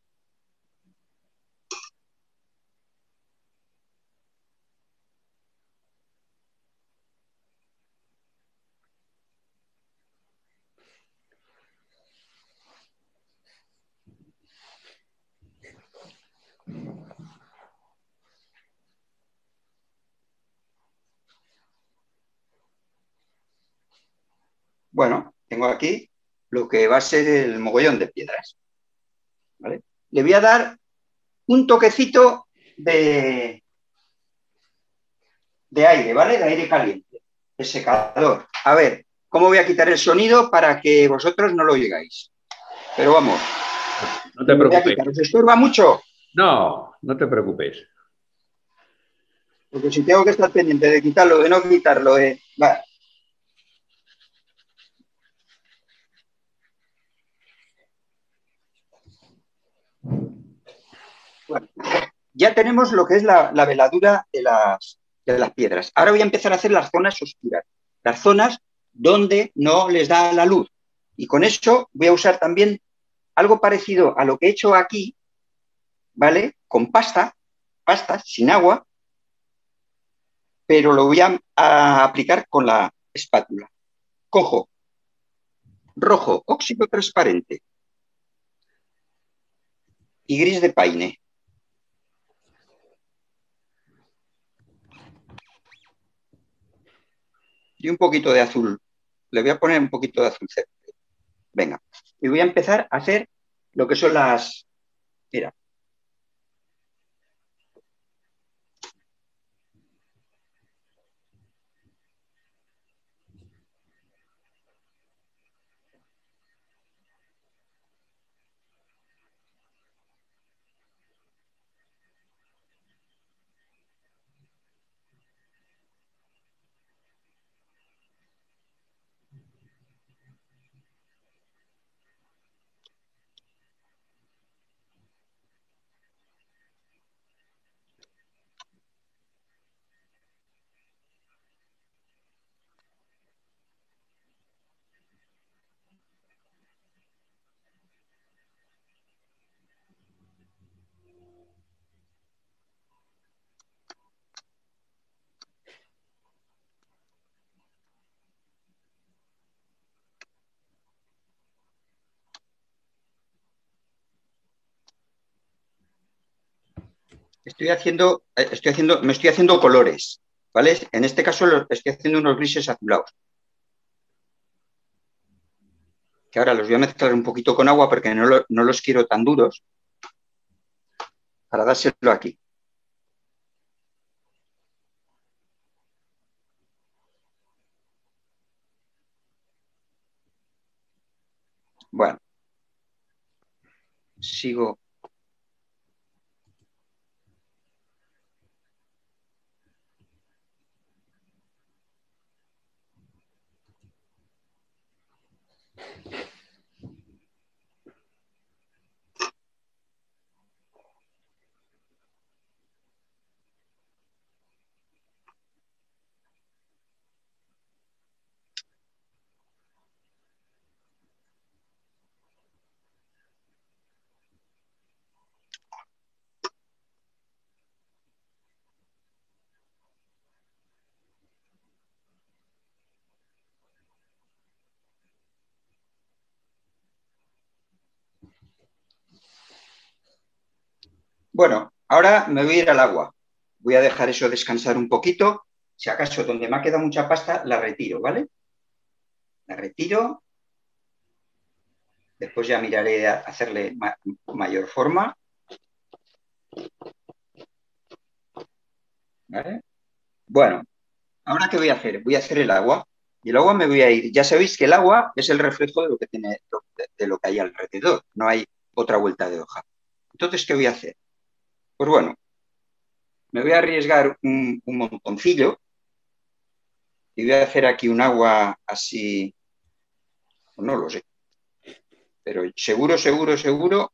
Bueno, tengo aquí lo que va a ser el mogollón de piedras, ¿vale? Le voy a dar un toquecito de aire, ¿vale? De aire caliente, de secador. A ver, ¿cómo voy a quitar el sonido para que vosotros no lo oigáis? Pero vamos. No te preocupes. ¿Os estorba mucho? No, no te preocupes. Porque si tengo que estar pendiente de quitarlo, de no quitarlo, vale. Bueno, ya tenemos lo que es la veladura de las piedras. Ahora voy a empezar a hacer las zonas oscuras, las zonas donde no les da la luz. Y con eso voy a usar también algo parecido a lo que he hecho aquí, ¿vale? Con pasta sin agua, pero lo voy a aplicar con la espátula. Cojo rojo óxido transparente y gris de paine. Y un poquito de azul. Le voy a poner un poquito de azul cerca. Venga. Y voy a empezar a hacer lo que son las... Mira. Me estoy haciendo colores, ¿vale? En este caso estoy haciendo unos grises azulados. Que ahora los voy a mezclar un poquito con agua porque no los quiero tan duros para dárselo aquí. Bueno, sigo. Bueno, ahora me voy a ir al agua. Voy a dejar eso descansar un poquito. Si acaso donde me ha quedado mucha pasta, la retiro, ¿vale? La retiro. Después ya miraré a hacerle mayor forma. ¿Vale? Bueno, ¿ahora qué voy a hacer? Voy a hacer el agua. Y el agua me voy a ir. Ya sabéis que el agua es el reflejo de lo que tiene, de lo que hay alrededor. No hay otra vuelta de hoja. Entonces, ¿qué voy a hacer? Pues bueno, me voy a arriesgar un montoncillo y voy a hacer aquí un agua así, no lo sé, pero seguro, seguro, seguro.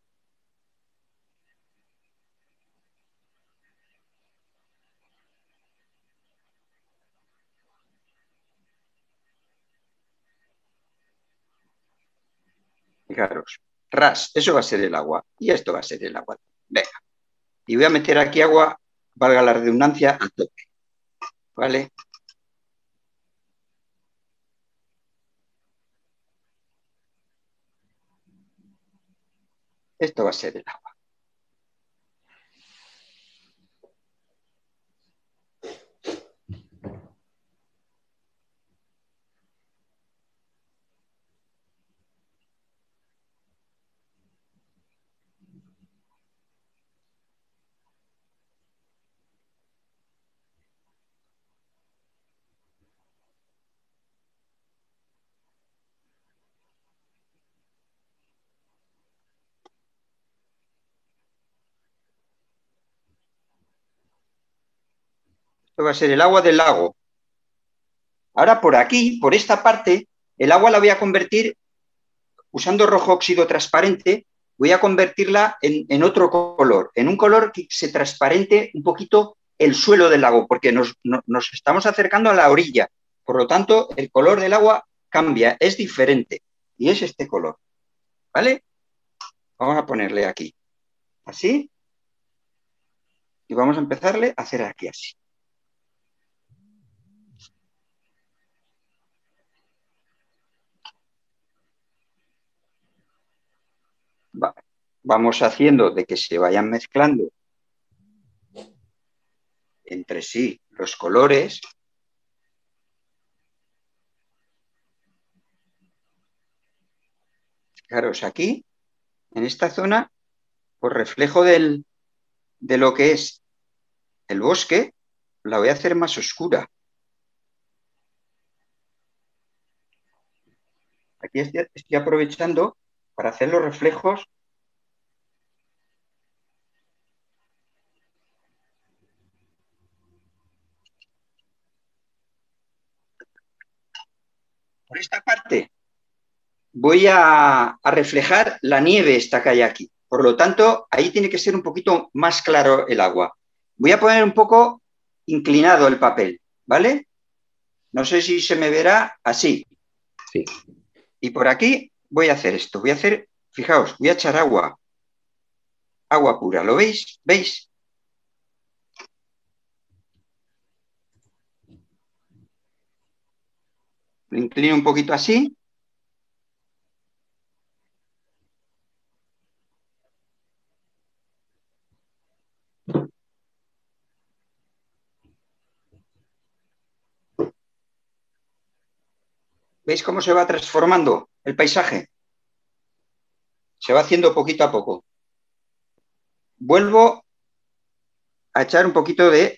Fijaros, ras, eso va a ser el agua y esto va a ser el agua. Venga, y voy a meter aquí agua, valga la redundancia, a tope, ¿vale? Esto va a ser el agua. Esto va a ser el agua del lago. Ahora por aquí, por esta parte, el agua la voy a convertir, usando rojo óxido transparente, voy a convertirla en otro color, en un color que se transparente un poquito el suelo del lago, porque nos estamos acercando a la orilla. Por lo tanto, el color del agua cambia, es diferente. Y es este color. ¿Vale? Vamos a ponerle aquí. Así. Y vamos a empezarle a hacer aquí así. Vale. Vamos haciendo de que se vayan mezclando entre sí los colores. Fijaros, aquí, en esta zona, por reflejo de lo que es el bosque, la voy a hacer más oscura. Aquí estoy aprovechando para hacer los reflejos. Por esta parte voy a reflejar la nieve esta que hay aquí. Por lo tanto, ahí tiene que ser un poquito más claro el agua. Voy a poner un poco inclinado el papel, ¿vale? No sé si se me verá así. Sí. Y por aquí voy a hacer esto. Voy a hacer, fijaos, voy a echar agua. Agua pura, ¿lo veis? ¿Veis? Lo inclino un poquito así. ¿Veis cómo se va transformando el paisaje? Se va haciendo poquito a poco. Vuelvo a echar un poquito de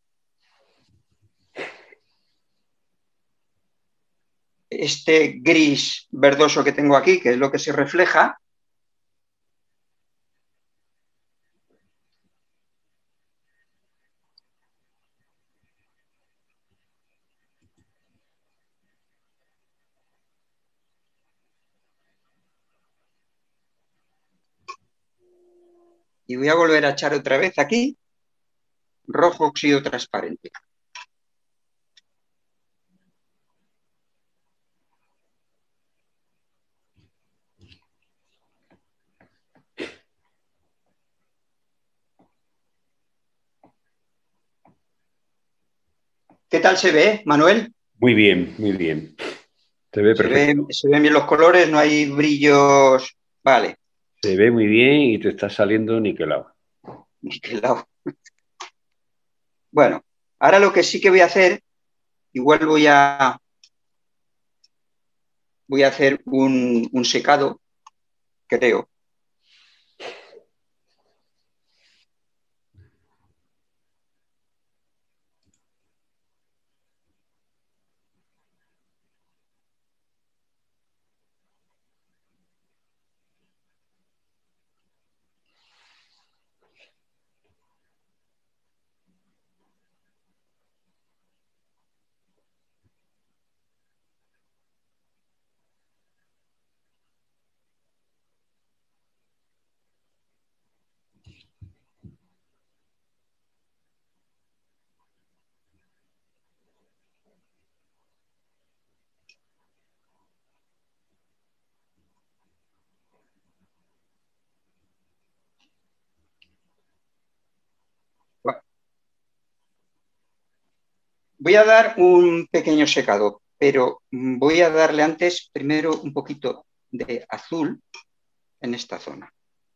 este gris verdoso que tengo aquí, que es lo que se refleja. Y voy a volver a echar otra vez aquí rojo óxido transparente. ¿Qué tal se ve, Manuel? Muy bien, muy bien. Se ve perfecto. Se ven bien los colores, no hay brillos. Vale, Se ve muy bien y te está saliendo niquelado. niquelado. Bueno, ahora lo que sí que voy a hacer, igual voy a hacer un secado, creo. Bueno, voy a dar un pequeño secado, pero voy a darle antes primero un poquito de azul en esta zona.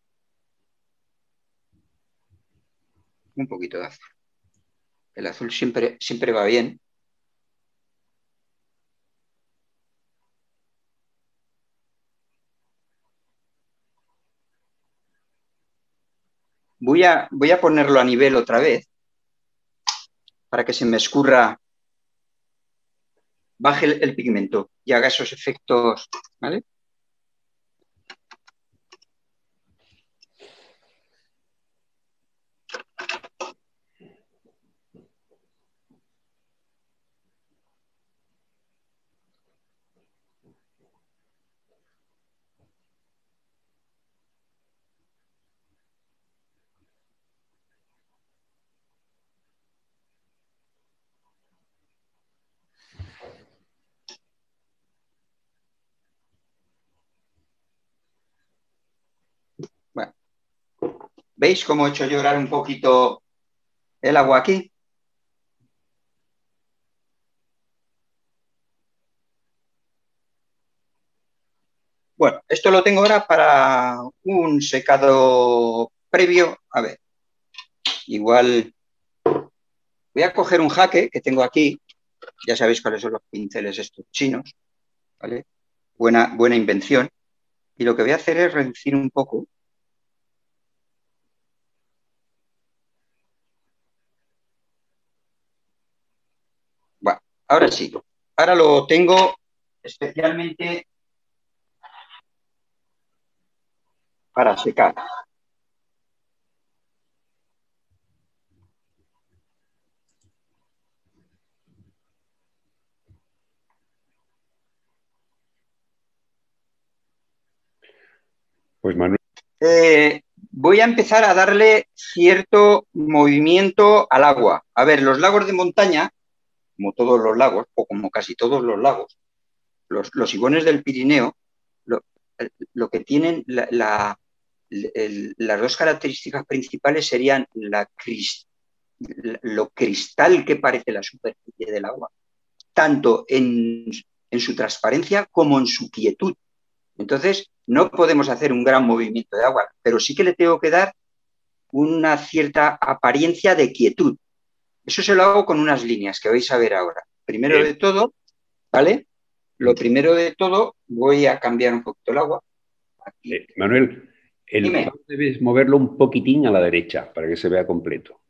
Un poquito de azul. El azul siempre va bien. Voy a ponerlo a nivel otra vez para que se me escurra, baje el pigmento y haga esos efectos, ¿vale? Bueno, ¿veis cómo he hecho llorar un poquito el agua aquí? Bueno, esto lo tengo ahora para un secado previo. A ver, igual voy a coger un jaque que tengo aquí. Ya sabéis cuáles son los pinceles estos chinos, ¿vale? Buena invención. Y lo que voy a hacer es reducir un poco. Bueno, ahora sí. Ahora lo tengo especialmente para secar. Pues Manuel, Voy a empezar a darle cierto movimiento al agua. A ver, los lagos de montaña, como todos los lagos, o como casi todos los lagos, los sibones del Pirineo, lo, lo que tienen las dos características principales serían lo cristal que parece la superficie del agua, tanto en su transparencia como en su quietud. Entonces, no podemos hacer un gran movimiento de agua, pero sí que le tengo que dar una cierta apariencia de quietud. Eso se lo hago con unas líneas que vais a ver ahora. Primero de todo, ¿vale? Lo primero de todo, voy a cambiar un poquito el agua. Aquí. Manuel, el Dime. palo debes moverlo un poquitín a la derecha para que se vea completo.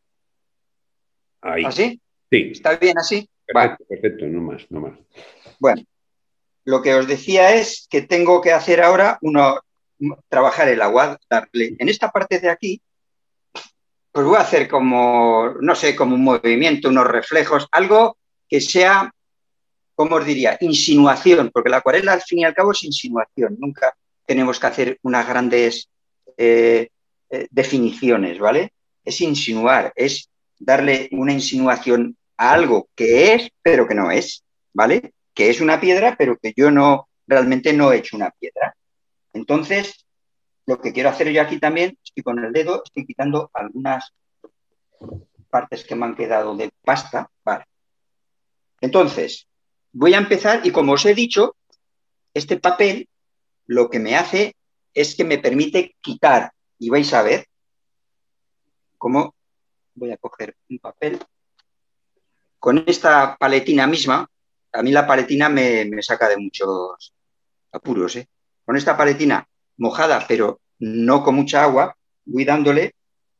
Ahí. ¿Así? Sí. ¿Está bien así? Perfecto, Vale. perfecto, no más, no más. Bueno, lo que os decía es que tengo que hacer ahora trabajar el agua, darle en esta parte de aquí, pues voy a hacer como, no sé, como un movimiento, unos reflejos, algo que sea, ¿cómo os diría? Insinuación, porque la acuarela al fin y al cabo es insinuación, nunca tenemos que hacer unas grandes definiciones, ¿vale? Es insinuar, es darle una insinuación a algo que es, pero que no es, ¿vale? Que es una piedra, pero que yo no, realmente no he hecho una piedra. Entonces, lo que quiero hacer yo aquí también es que con el dedo estoy quitando algunas partes que me han quedado de pasta, ¿vale? Entonces, voy a empezar y como os he dicho, este papel lo que me hace es que me permite quitar, y vais a ver cómo voy a coger un papel con esta paletina misma. A mí la paletina me saca de muchos apuros, ¿eh? Con esta paletina mojada, pero no con mucha agua, voy dándole.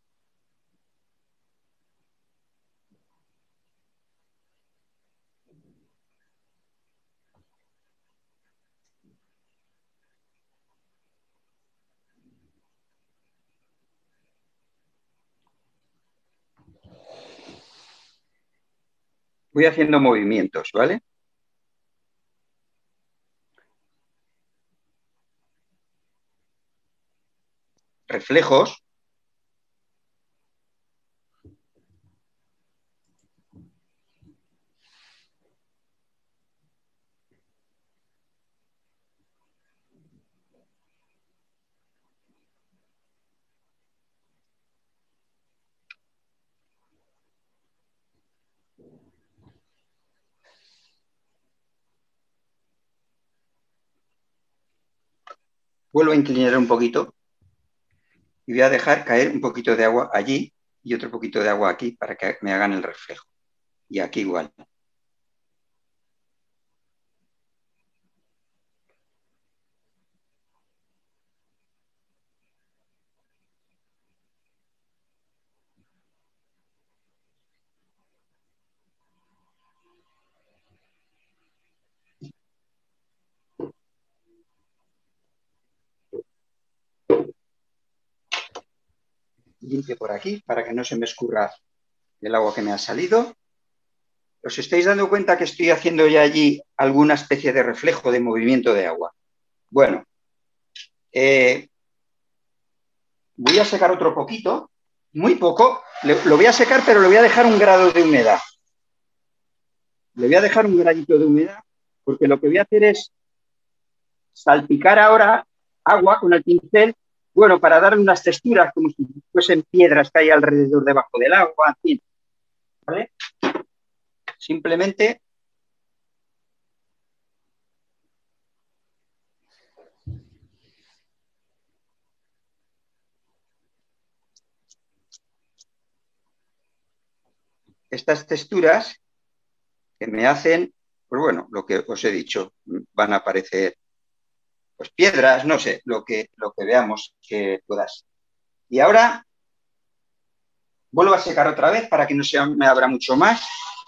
Voy haciendo movimientos, ¿vale? Reflejos. Vuelvo a inclinar un poquito y voy a dejar caer un poquito de agua allí y otro poquito de agua aquí para que me hagan el reflejo. Y aquí igual. Limpio por aquí para que no se me escurra el agua que me ha salido. ¿Os estáis dando cuenta que estoy haciendo ya allí alguna especie de reflejo de movimiento de agua? Bueno, voy a secar otro poquito, muy poco. Lo voy a secar, pero le voy a dejar un grado de humedad. Le voy a dejar un gradito de humedad porque lo que voy a hacer es salpicar ahora agua con el pincel, bueno, para darle unas texturas como si fuesen piedras que hay alrededor debajo del agua, en fin, ¿vale? Simplemente estas texturas que me hacen, pues bueno, lo que os he dicho, van a aparecer pues piedras, no sé, lo que veamos que puedas. Y ahora vuelvo a secar otra vez para que no se me abra mucho más.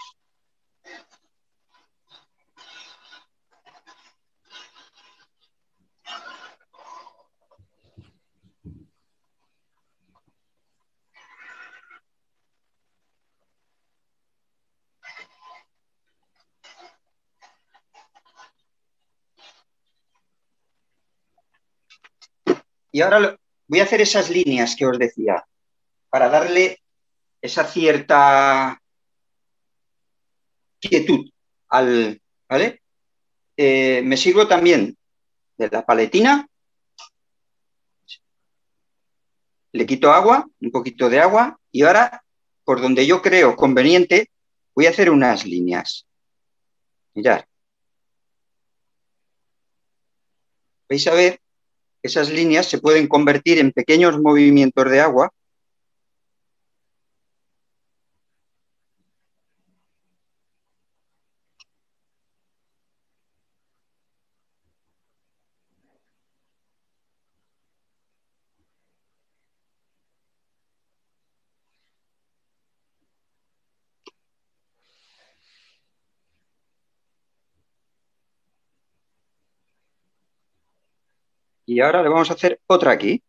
Y ahora voy a hacer esas líneas que os decía, para darle esa cierta quietud al, ¿vale? Me sirvo también de la paletina, le quito agua, un poquito de agua, y ahora, por donde yo creo conveniente, voy a hacer unas líneas. Mirad. Vais a ver que esas líneas se pueden convertir en pequeños movimientos de agua. Y ahora le vamos a hacer otra aquí.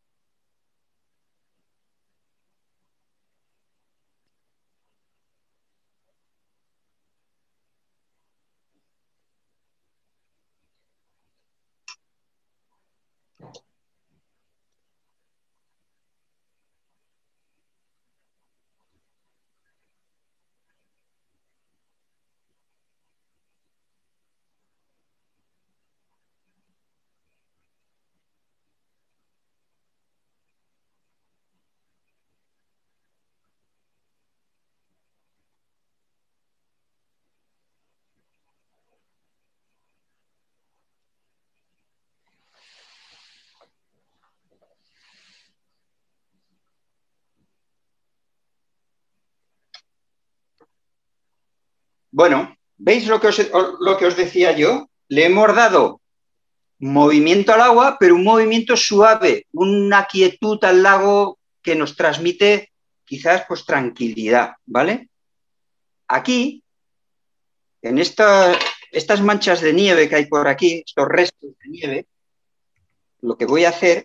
Bueno, ¿veis lo que os decía yo? Le hemos dado movimiento al agua, pero un movimiento suave, una quietud al lago que nos transmite quizás pues tranquilidad, ¿vale? Aquí, en estas manchas de nieve que hay por aquí, estos restos de nieve, lo que voy a hacer,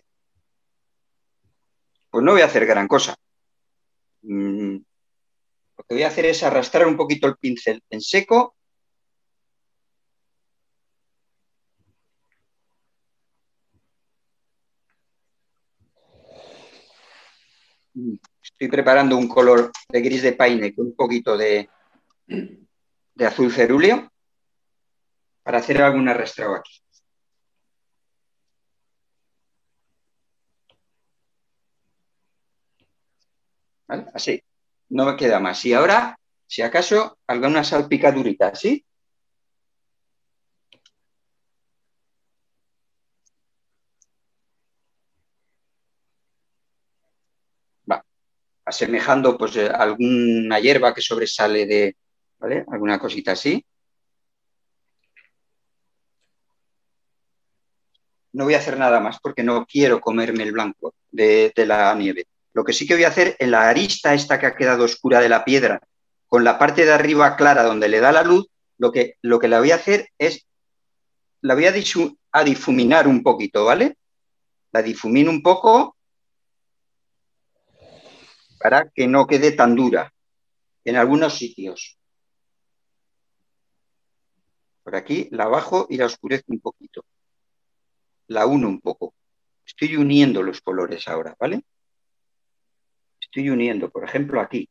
pues no voy a hacer gran cosa. Lo que voy a hacer es arrastrar un poquito el pincel en seco. Estoy preparando un color de gris de paine con un poquito de azul cerúleo para hacer algún arrastrado aquí. ¿Vale? Así, no me queda más. Y ahora, si acaso, alguna salpicadurita, ¿sí? Va, asemejando pues alguna hierba que sobresale de, ¿vale? Alguna cosita así. No voy a hacer nada más porque no quiero comerme el blanco de la nieve. Lo que sí que voy a hacer en la arista esta que ha quedado oscura de la piedra, con la parte de arriba clara donde le da la luz, lo que la voy a hacer es, la voy a difuminar un poquito, ¿vale? La difumino un poco para que no quede tan dura en algunos sitios. Por aquí la bajo y la oscurezco un poquito. La uno un poco. Estoy uniendo los colores ahora, ¿vale? Estoy uniendo, por ejemplo, aquí.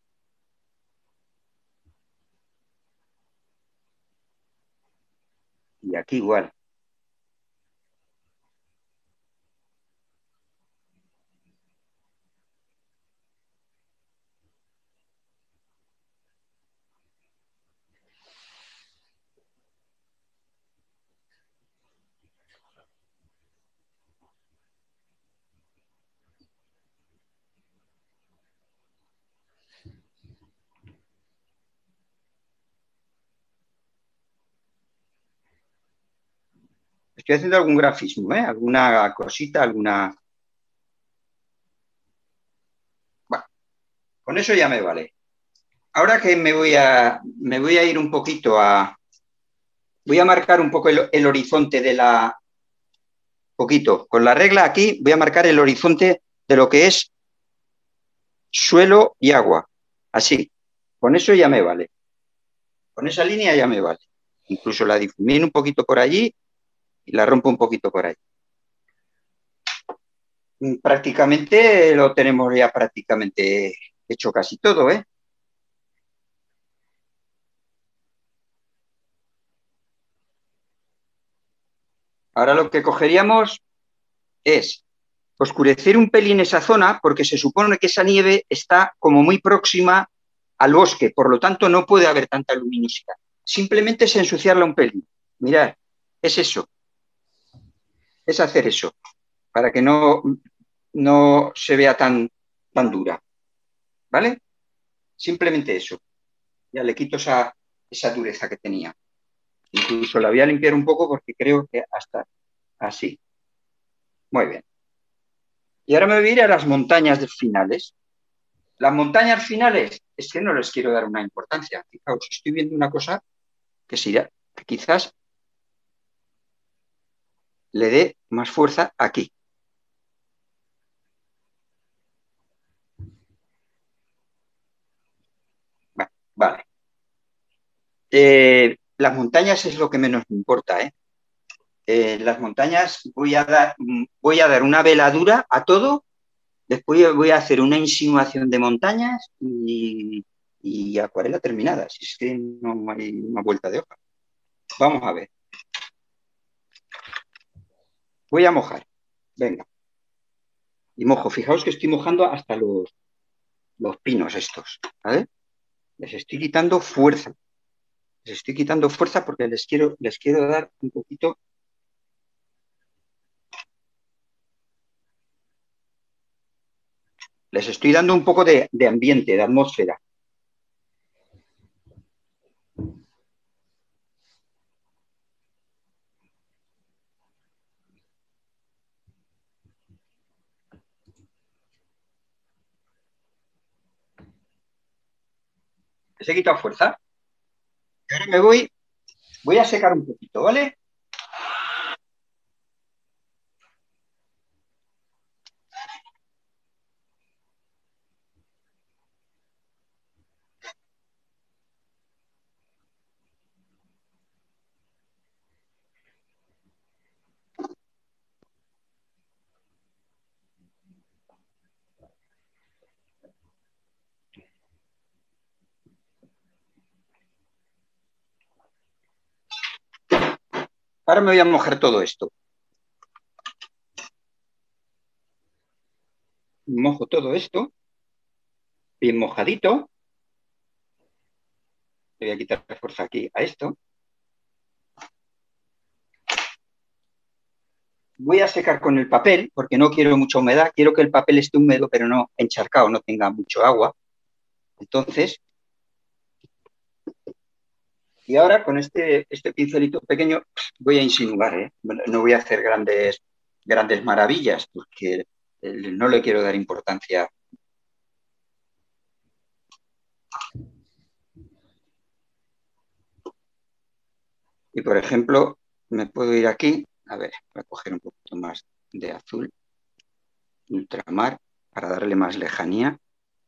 Y aquí igual. Estoy haciendo algún grafismo, ¿eh? Alguna cosita, alguna... Bueno, con eso ya me vale. Ahora que me voy a ir un poquito a... Voy a marcar un poco el horizonte de la... Poquito. Con la regla aquí voy a marcar el horizonte de lo que es suelo y agua. Así. Con eso ya me vale. Con esa línea ya me vale. Incluso la difumino un poquito por allí y la rompo un poquito por ahí. Prácticamente lo tenemos ya prácticamente hecho casi todo, ¿eh? Ahora lo que cogeríamos es oscurecer un pelín esa zona porque se supone que esa nieve está como muy próxima al bosque, por lo tanto no puede haber tanta luminosidad. Simplemente es ensuciarla un pelín. Mirad, es eso, es hacer eso, para que no se vea tan dura, ¿vale? Simplemente eso. Ya le quito esa dureza que tenía. Incluso la voy a limpiar un poco porque creo que hasta así. Muy bien. Y ahora me voy a ir a las montañas finales. Las montañas finales es que no les quiero dar una importancia. Fijaos, estoy viendo una cosa que quizás le dé más fuerza aquí. Vale. Las montañas es lo que menos me importa, ¿eh? Las montañas voy a dar una veladura a todo. Después voy a hacer una insinuación de montañas y acuarela terminada. Si es que no hay una vuelta de hoja. Vamos a ver. Voy a mojar. Venga. Y mojo. Fijaos que estoy mojando hasta los pinos estos. ¿Vale? Les estoy quitando fuerza. Les estoy quitando fuerza porque les quiero dar un poquito. Les estoy dando un poco de ambiente, de atmósfera. Les he quitado fuerza. Y ahora voy a secar un poquito, ¿vale? Ahora me voy a mojar todo esto. Mojo todo esto, bien mojadito. Le voy a quitar fuerza aquí a esto. Voy a secar con el papel, porque no quiero mucha humedad. Quiero que el papel esté húmedo, pero no encharcado, no tenga mucho agua. Entonces, y ahora con este pincelito pequeño voy a insinuar, ¿eh? No voy a hacer grandes maravillas, porque no le quiero dar importancia. Y, por ejemplo, me puedo ir aquí, a ver, voy a coger un poquito más de azul, ultramar, para darle más lejanía.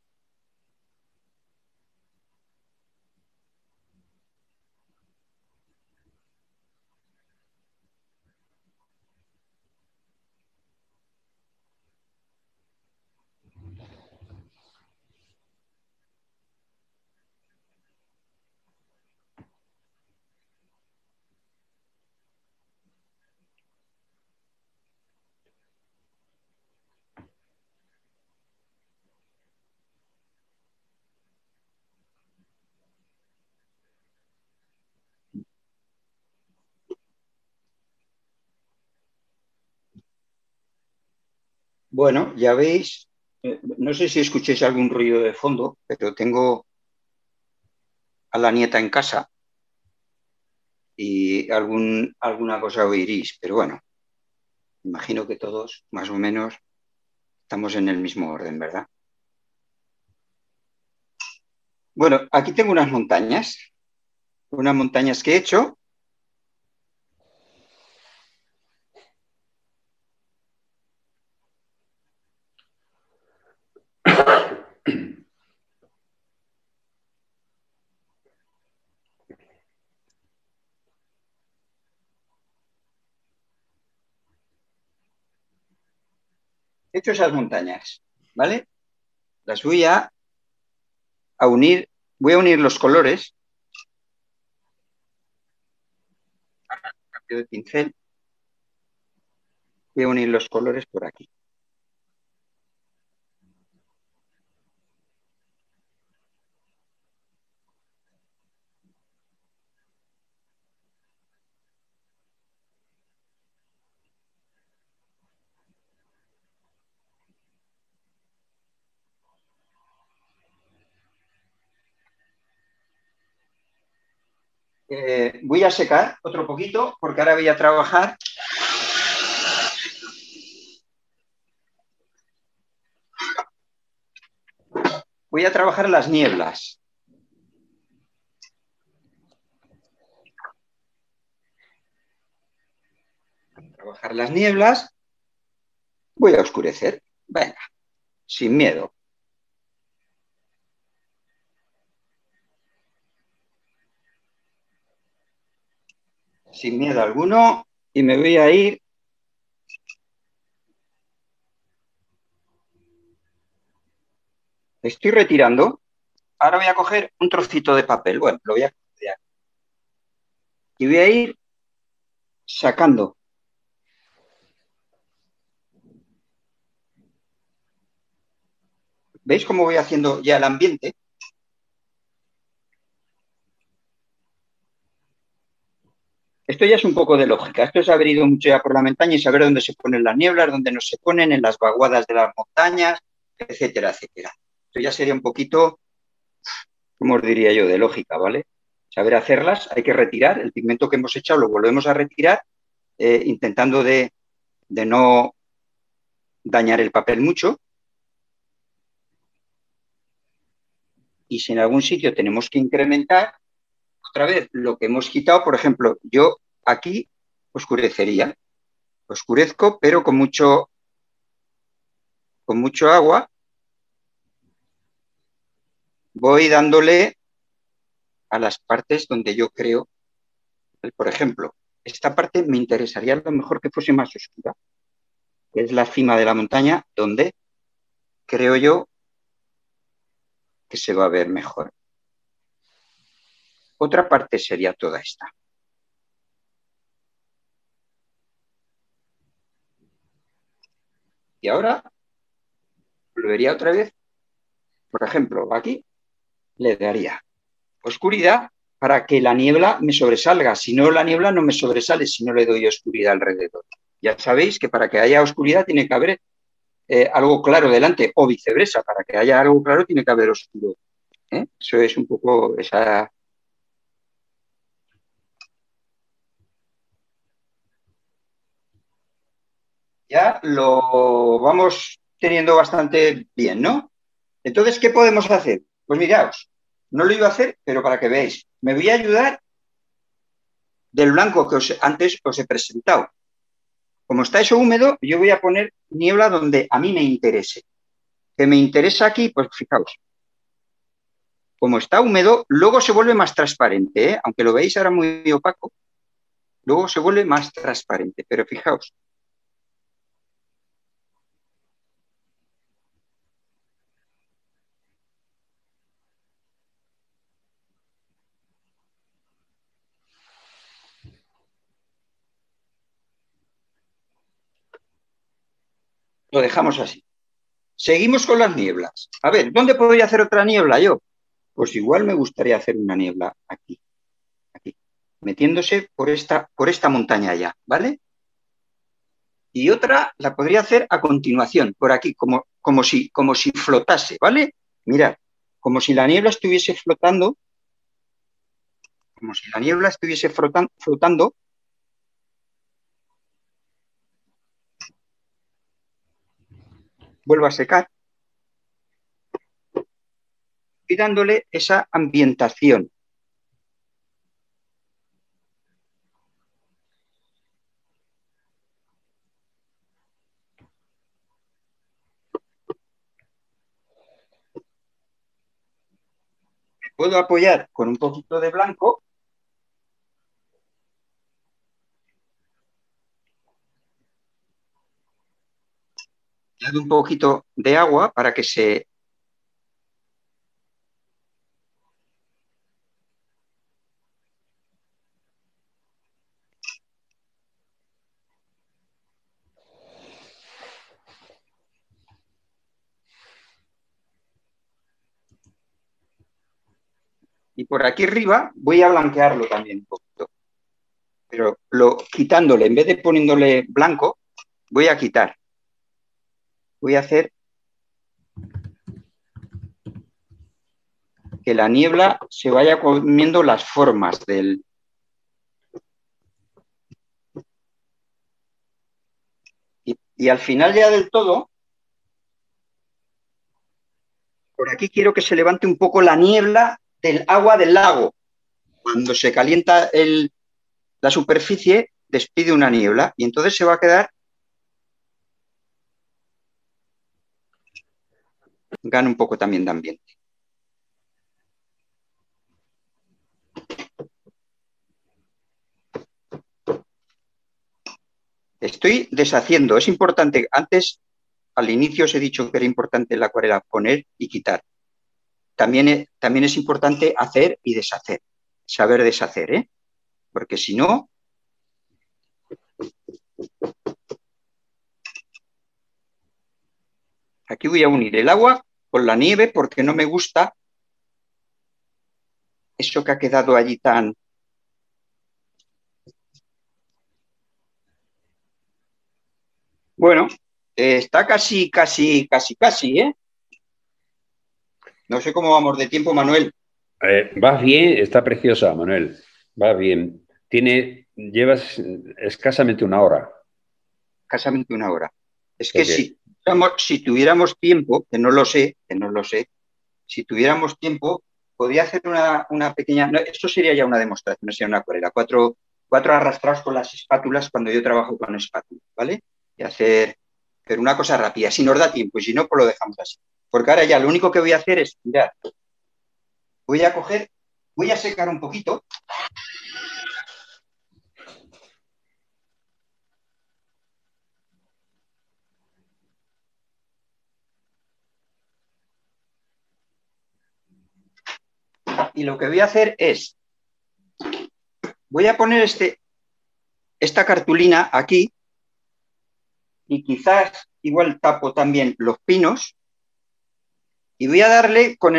Bueno, ya veis, no sé si escucháis algún ruido de fondo, pero tengo a la nieta en casa y alguna cosa oiréis, pero bueno, imagino que todos más o menos estamos en el mismo orden, ¿verdad? Bueno, aquí tengo unas montañas que he hecho. He hecho esas montañas, ¿vale? Las voy a unir, voy a unir los colores. Cambio de pincel. Voy a unir los colores por aquí. Voy a secar otro poquito porque ahora voy a trabajar. Voy a trabajar las nieblas. Trabajar las nieblas. Voy a oscurecer. Venga, sin miedo. Sin miedo alguno. Y me voy a ir. Estoy retirando. Ahora voy a coger un trocito de papel. Bueno, lo voy a coger aquí. Y voy a ir sacando. ¿Veis cómo voy haciendo ya el ambiente? Esto ya es un poco de lógica. Esto es haber ido mucho ya por la montaña y saber dónde se ponen las nieblas, dónde no se ponen, en las vaguadas de las montañas, etcétera, etcétera. Esto ya sería un poquito, ¿cómo os diría yo?, de lógica, ¿vale? Saber hacerlas, hay que retirar el pigmento que hemos echado, lo volvemos a retirar, intentando de no dañar el papel mucho. Y si en algún sitio tenemos que incrementar, otra vez lo que hemos quitado, por ejemplo, yo aquí oscurecería. Oscurezco, pero con mucho agua. Voy dándole a las partes donde yo creo, por ejemplo, esta parte me interesaría a lo mejor que fuese más oscura, que es la cima de la montaña, donde creo yo que se va a ver mejor. Otra parte sería toda esta. Y ahora volvería otra vez, por ejemplo, aquí le daría oscuridad para que la niebla me sobresalga. Si no, la niebla no me sobresale si no le doy oscuridad alrededor. Ya sabéis que para que haya oscuridad tiene que haber algo claro delante, o viceversa, para que haya algo claro tiene que haber oscuro. Eso es un poco esa... Ya lo vamos teniendo bastante bien, ¿no? Entonces, ¿qué podemos hacer? Pues miraos, no lo iba a hacer, pero para que veáis, me voy a ayudar del blanco que antes os he presentado. Como está eso húmedo, yo voy a poner niebla donde a mí me interese. Que me interesa aquí, pues fijaos. Como está húmedo, luego se vuelve más transparente, ¿eh? Aunque lo veis ahora muy opaco, luego se vuelve más transparente, pero fijaos. Lo dejamos así. Seguimos con las nieblas. A ver, ¿dónde podría hacer otra niebla yo? Pues igual me gustaría hacer una niebla aquí, metiéndose por esta montaña allá, ¿vale? Y otra la podría hacer a continuación, por aquí, como si flotase, ¿vale? Mirad, como si la niebla estuviese flotando como si la niebla estuviese flotando. Vuelvo a secar y dándole esa ambientación. Me puedo apoyar con un poquito de blanco. Añado un poquito de agua para que se... Y por aquí arriba voy a blanquearlo también un poquito. Pero quitándole, en vez de poniéndole blanco, voy a quitar. Voy a hacer que la niebla se vaya comiendo las formas del... Y al final ya del todo, por aquí quiero que se levante un poco la niebla del agua del lago. Cuando se calienta la superficie, despide una niebla y entonces se va a quedar... Gana un poco también de ambiente. Estoy deshaciendo. Es importante, antes, al inicio os he dicho que era importante en la acuarela poner y quitar. También es importante hacer y deshacer. Saber deshacer, ¿eh? Porque si no... Aquí voy a unir el agua con la nieve porque no me gusta eso que ha quedado allí tan... Bueno, está casi, ¿eh? No sé cómo vamos de tiempo, Manuel. Vas bien, está preciosa, Manuel. Vas bien. Llevas escasamente una hora. Escasamente una hora. Es que Okay. si tuviéramos tiempo, que no lo sé, si tuviéramos tiempo, podría hacer una pequeña... No, esto sería ya una demostración, no sería una acuarela. Cuatro arrastrados con las espátulas cuando yo trabajo con espátulas, ¿vale? Y hacer... Pero una cosa rápida, si nos da tiempo, y si no, pues lo dejamos así. Porque ahora ya lo único que voy a hacer es, mirad, voy a secar un poquito. Y lo que voy a hacer es, voy a poner esta cartulina aquí y quizás igual tapo también los pinos y voy a darle con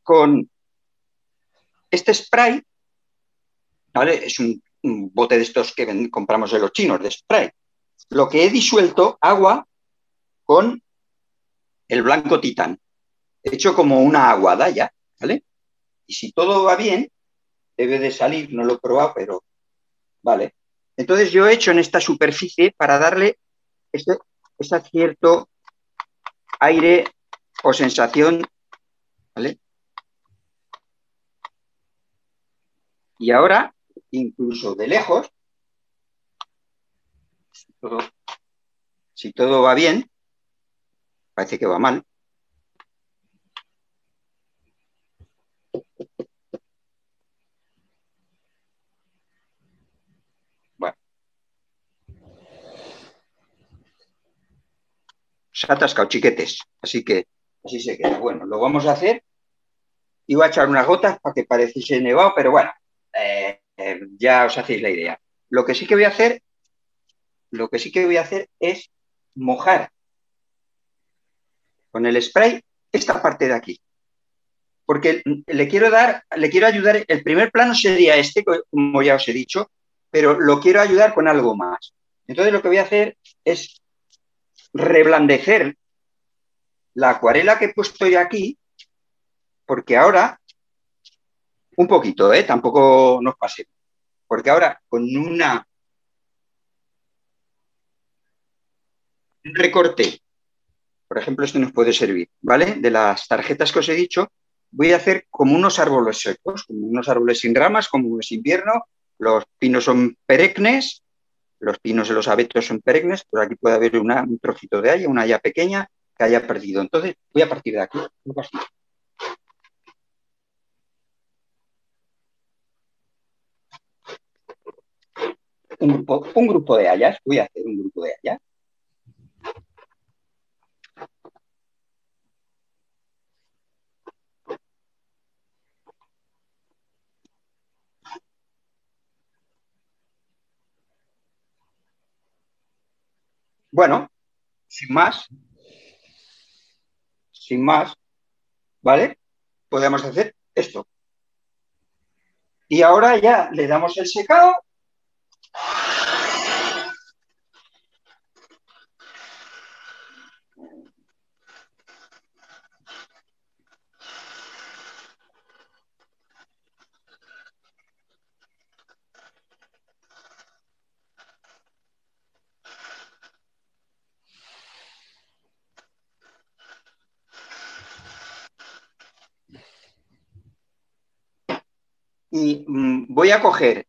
este spray, ¿vale? Es un bote de estos que compramos de los chinos, de spray. Lo que he disuelto, agua con el blanco titán. He hecho como una aguada ya, ¿vale? Y si todo va bien, debe de salir, no lo he probado, pero vale. Entonces yo he hecho en esta superficie para darle ese cierto aire o sensación, ¿vale? Y ahora, incluso de lejos, si todo va bien, parece que va mal. Bueno, se ha atascado, chiquetes, así que así se queda. Bueno, lo vamos a hacer. Iba a echar unas gotas para que pareciese nevado, pero bueno, ya os hacéis la idea. Lo que sí que voy a hacer es mojar con el spray esta parte de aquí. Porque le quiero ayudar, el primer plano sería este, como ya os he dicho, pero lo quiero ayudar con algo más. Entonces lo que voy a hacer es reblandecer la acuarela que he puesto yo aquí, porque ahora un poquito, tampoco nos pasemos. Porque ahora con un recorte, por ejemplo, esto nos puede servir, ¿vale? De las tarjetas que os he dicho, voy a hacer como unos árboles secos, como unos árboles sin ramas, como es invierno, los pinos son perennes, los pinos y los abetos son perennes, por aquí puede haber un trocito de haya, una haya pequeña que haya perdido. Entonces, voy a partir de aquí, algo así. Un grupo de hayas, voy a hacer un grupo de hayas. Bueno, sin más, ¿vale? Podemos hacer esto. Y ahora ya le damos el secado. Y voy a coger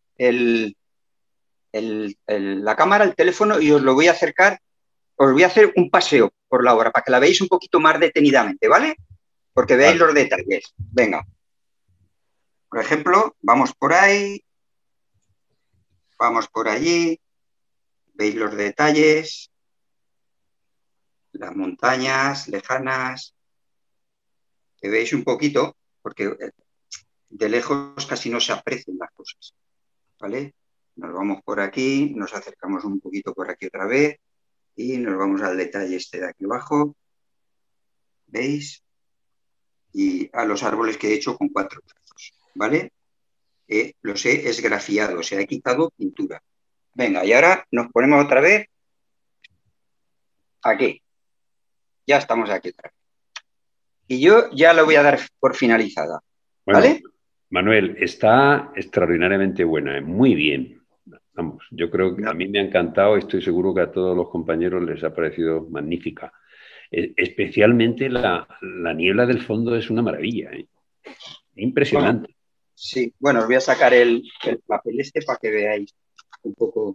la cámara, el teléfono, y os lo voy a acercar, os voy a hacer un paseo por la obra para que la veáis un poquito más detenidamente, ¿vale? Porque veáis los detalles. Venga. Por ejemplo, vamos por ahí, vamos por allí, veis los detalles, las montañas lejanas, que veis un poquito, porque de lejos casi no se aprecian las cosas, ¿vale? Nos vamos por aquí, nos acercamos un poquito por aquí otra vez y nos vamos al detalle este de aquí abajo, ¿veis? Y a los árboles que he hecho con 4 trazos, ¿vale? Los he esgrafiado, o sea, he quitado pintura. Venga, y ahora nos ponemos otra vez aquí. Ya estamos aquí otra vez. Y yo ya lo voy a dar por finalizada, ¿vale? Bueno, Manuel, está extraordinariamente buena, muy bien. Vamos, yo creo que a mí me ha encantado, estoy seguro que a todos los compañeros les ha parecido magnífica. Especialmente la niebla del fondo es una maravilla, ¿eh? Impresionante. Bueno, sí, bueno, os voy a sacar el papel este para que veáis un poco.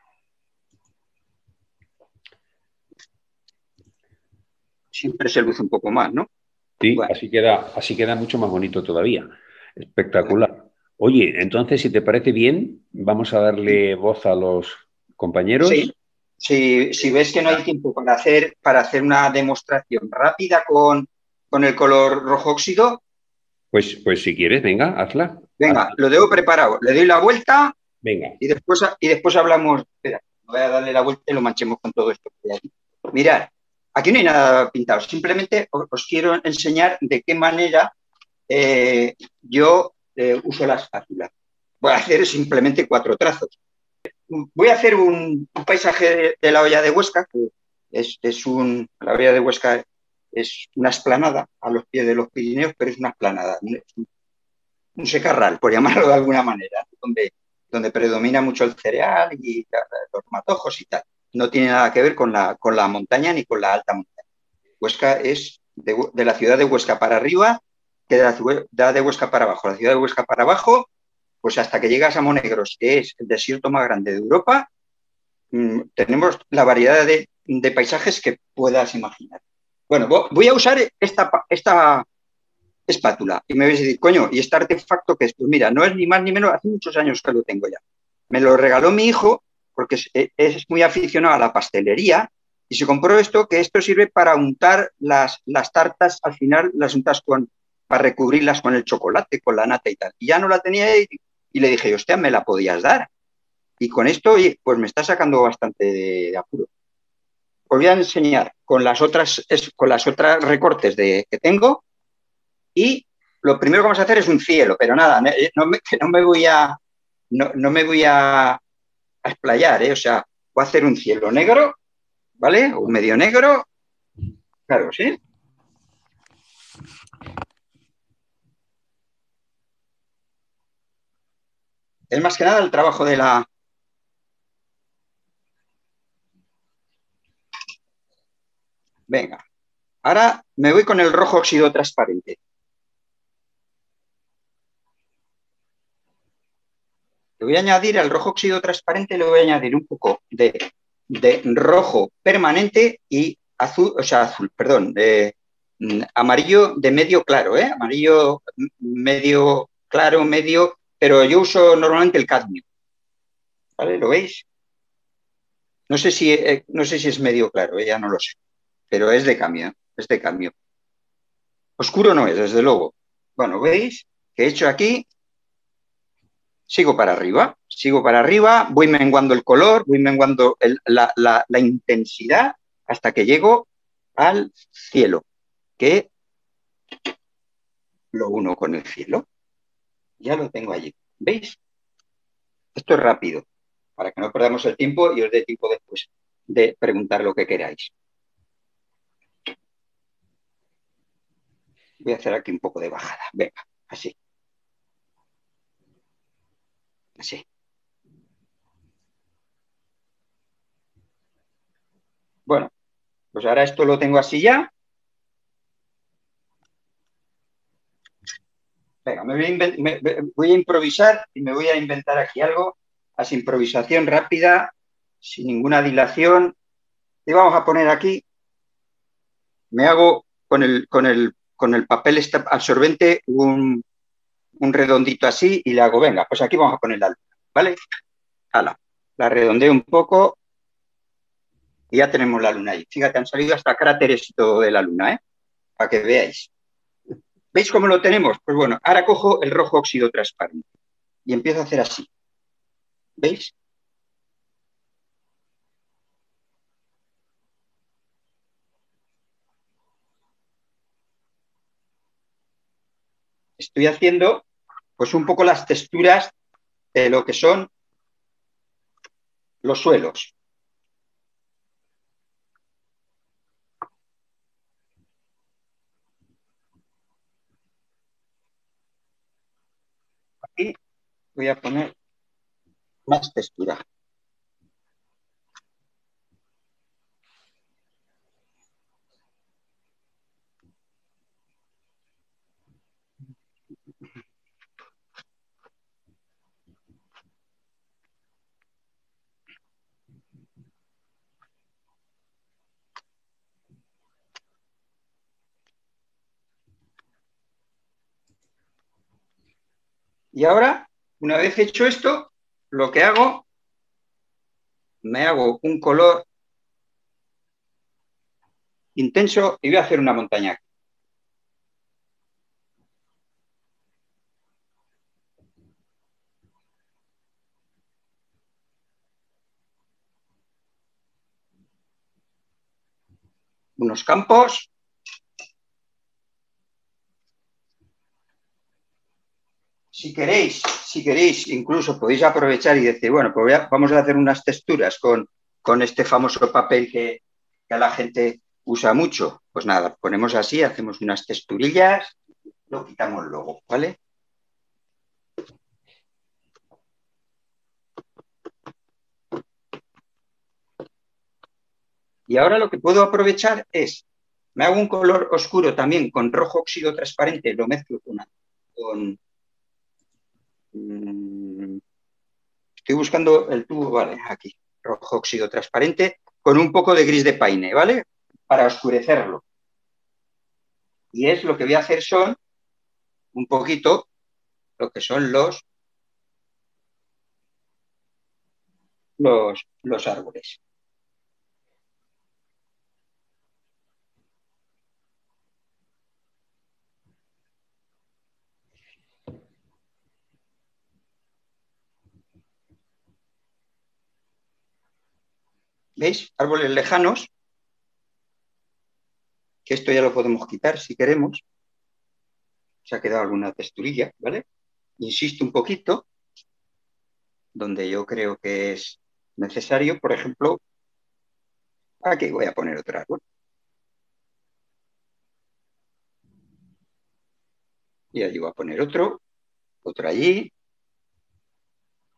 Siempre se luce un poco más, ¿no? Sí, Bueno. así queda mucho más bonito todavía. Espectacular. Oye, entonces, si te parece bien, vamos a darle voz a los compañeros. Sí. Si ves que no hay tiempo para hacer una demostración rápida con el color rojo óxido. Pues si quieres, venga, hazla. Venga, lo dejo preparado. Le doy la vuelta. Venga. Y después hablamos. Espera, voy a darle la vuelta y lo manchemos con todo esto. Mirad, aquí no hay nada pintado. Simplemente os quiero enseñar de qué manera yo uso la espátula. Voy a hacer simplemente 4 trazos. Voy a hacer un paisaje de la Hoya de Huesca, que la Hoya de Huesca es una explanada a los pies de los Pirineos, pero es una explanada, un secarral, por llamarlo de alguna manera, donde predomina mucho el cereal y los matojos y tal. No tiene nada que ver con la montaña ni con la alta montaña. Huesca es de la ciudad de Huesca para arriba, que de la ciudad de Huesca para abajo. La ciudad de Huesca para abajo, pues hasta que llegas a Monegros, que es el desierto más grande de Europa, tenemos la variedad de paisajes que puedas imaginar. Bueno, voy a usar esta espátula y me vais a decir, coño, ¿y este artefacto qué es? Pues mira, no es ni más ni menos, hace muchos años que lo tengo ya. Me lo regaló mi hijo porque es muy aficionado a la pastelería y se compró esto, que esto sirve para untar las tartas, al final las untas para recubrirlas con el chocolate, con la nata y tal. Y ya no la tenía y le dije, hostia, me la podías dar. Y con esto, oye, pues me está sacando bastante de apuro. Os voy a enseñar con las otras recortes que tengo y lo primero que vamos a hacer es un cielo, pero nada, no me voy a explayar, o sea, voy a hacer un cielo negro, ¿vale? O medio negro, claro, ¿sí? Es más que nada el trabajo de la... Venga, ahora me voy con el rojo óxido transparente. Le voy a añadir al rojo óxido transparente, le voy a añadir un poco de rojo permanente y azul, o sea, azul, perdón, de amarillo de medio claro, ¿eh? Amarillo medio claro, medio, pero yo uso normalmente el cadmio, ¿vale? ¿Lo veis? No sé si es medio claro, ya no lo sé, pero es de cambio, es de cambio. Oscuro no es, desde luego. Bueno, ¿veis? Que he hecho aquí, sigo para arriba, voy menguando el color, voy menguando la intensidad hasta que llego al cielo, que lo uno con el cielo. Ya lo tengo allí. ¿Veis? Esto es rápido, para que no perdamos el tiempo y os dé tiempo después de preguntar lo que queráis. Voy a hacer aquí un poco de bajada. Venga, así. Así. Bueno, pues ahora esto lo tengo así ya. Venga, voy a improvisar y me voy a inventar aquí algo. Así, improvisación rápida, sin ninguna dilación. Y vamos a poner aquí, me hago con el papel absorbente un redondito así y le hago, venga, pues aquí vamos a poner la luna, ¿vale? Hala, la redondeo un poco y ya tenemos la luna ahí. Fíjate, han salido hasta cráteres y todo de la luna, ¿eh? Para que veáis. ¿Veis cómo lo tenemos? Pues bueno, ahora cojo el rojo óxido transparente y empiezo a hacer así. ¿Veis? Estoy haciendo pues un poco las texturas de lo que son los suelos. Aquí voy a poner más textura. Y ahora, una vez hecho esto, lo que hago, me hago un color intenso y voy a hacer una montaña. Unos campos. Si queréis, incluso podéis aprovechar y decir, bueno, pues vamos a hacer unas texturas con este famoso papel que a la gente usa mucho. Pues nada, ponemos así, hacemos unas texturillas, lo quitamos luego, ¿vale? Y ahora lo que puedo aprovechar es, me hago un color oscuro también con rojo óxido transparente, lo mezclo con estoy buscando el tubo, vale, aquí, rojo óxido transparente, con un poco de gris de paine, ¿vale? Para oscurecerlo. Y es lo que voy a hacer son un poquito lo que son los árboles. ¿Veis? Árboles lejanos, que esto ya lo podemos quitar si queremos. Se ha quedado alguna texturilla, ¿vale? Insisto un poquito, donde yo creo que es necesario, por ejemplo, aquí voy a poner otro árbol. Y allí voy a poner otro allí.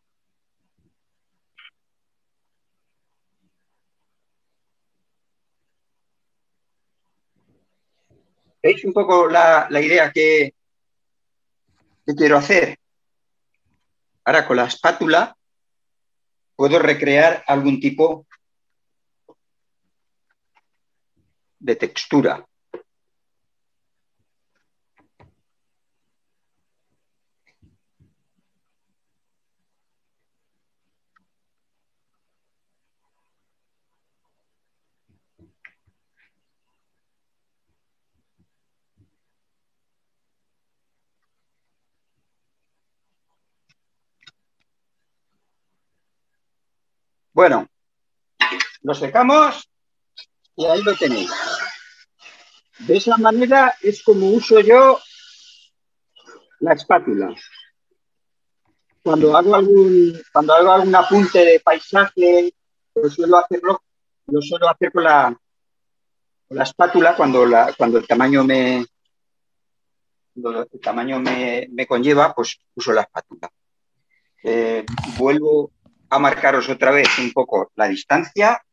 ¿Veis un poco la idea que quiero hacer? Ahora con la espátula puedo recrear algún tipo de textura. Bueno, lo secamos y ahí lo tenéis. De esa manera es como uso yo la espátula. Cuando hago algún apunte de paisaje, lo suelo hacer con la espátula cuando el tamaño me conlleva, pues uso la espátula. Vuelvo a marcaros otra vez un poco la distancia.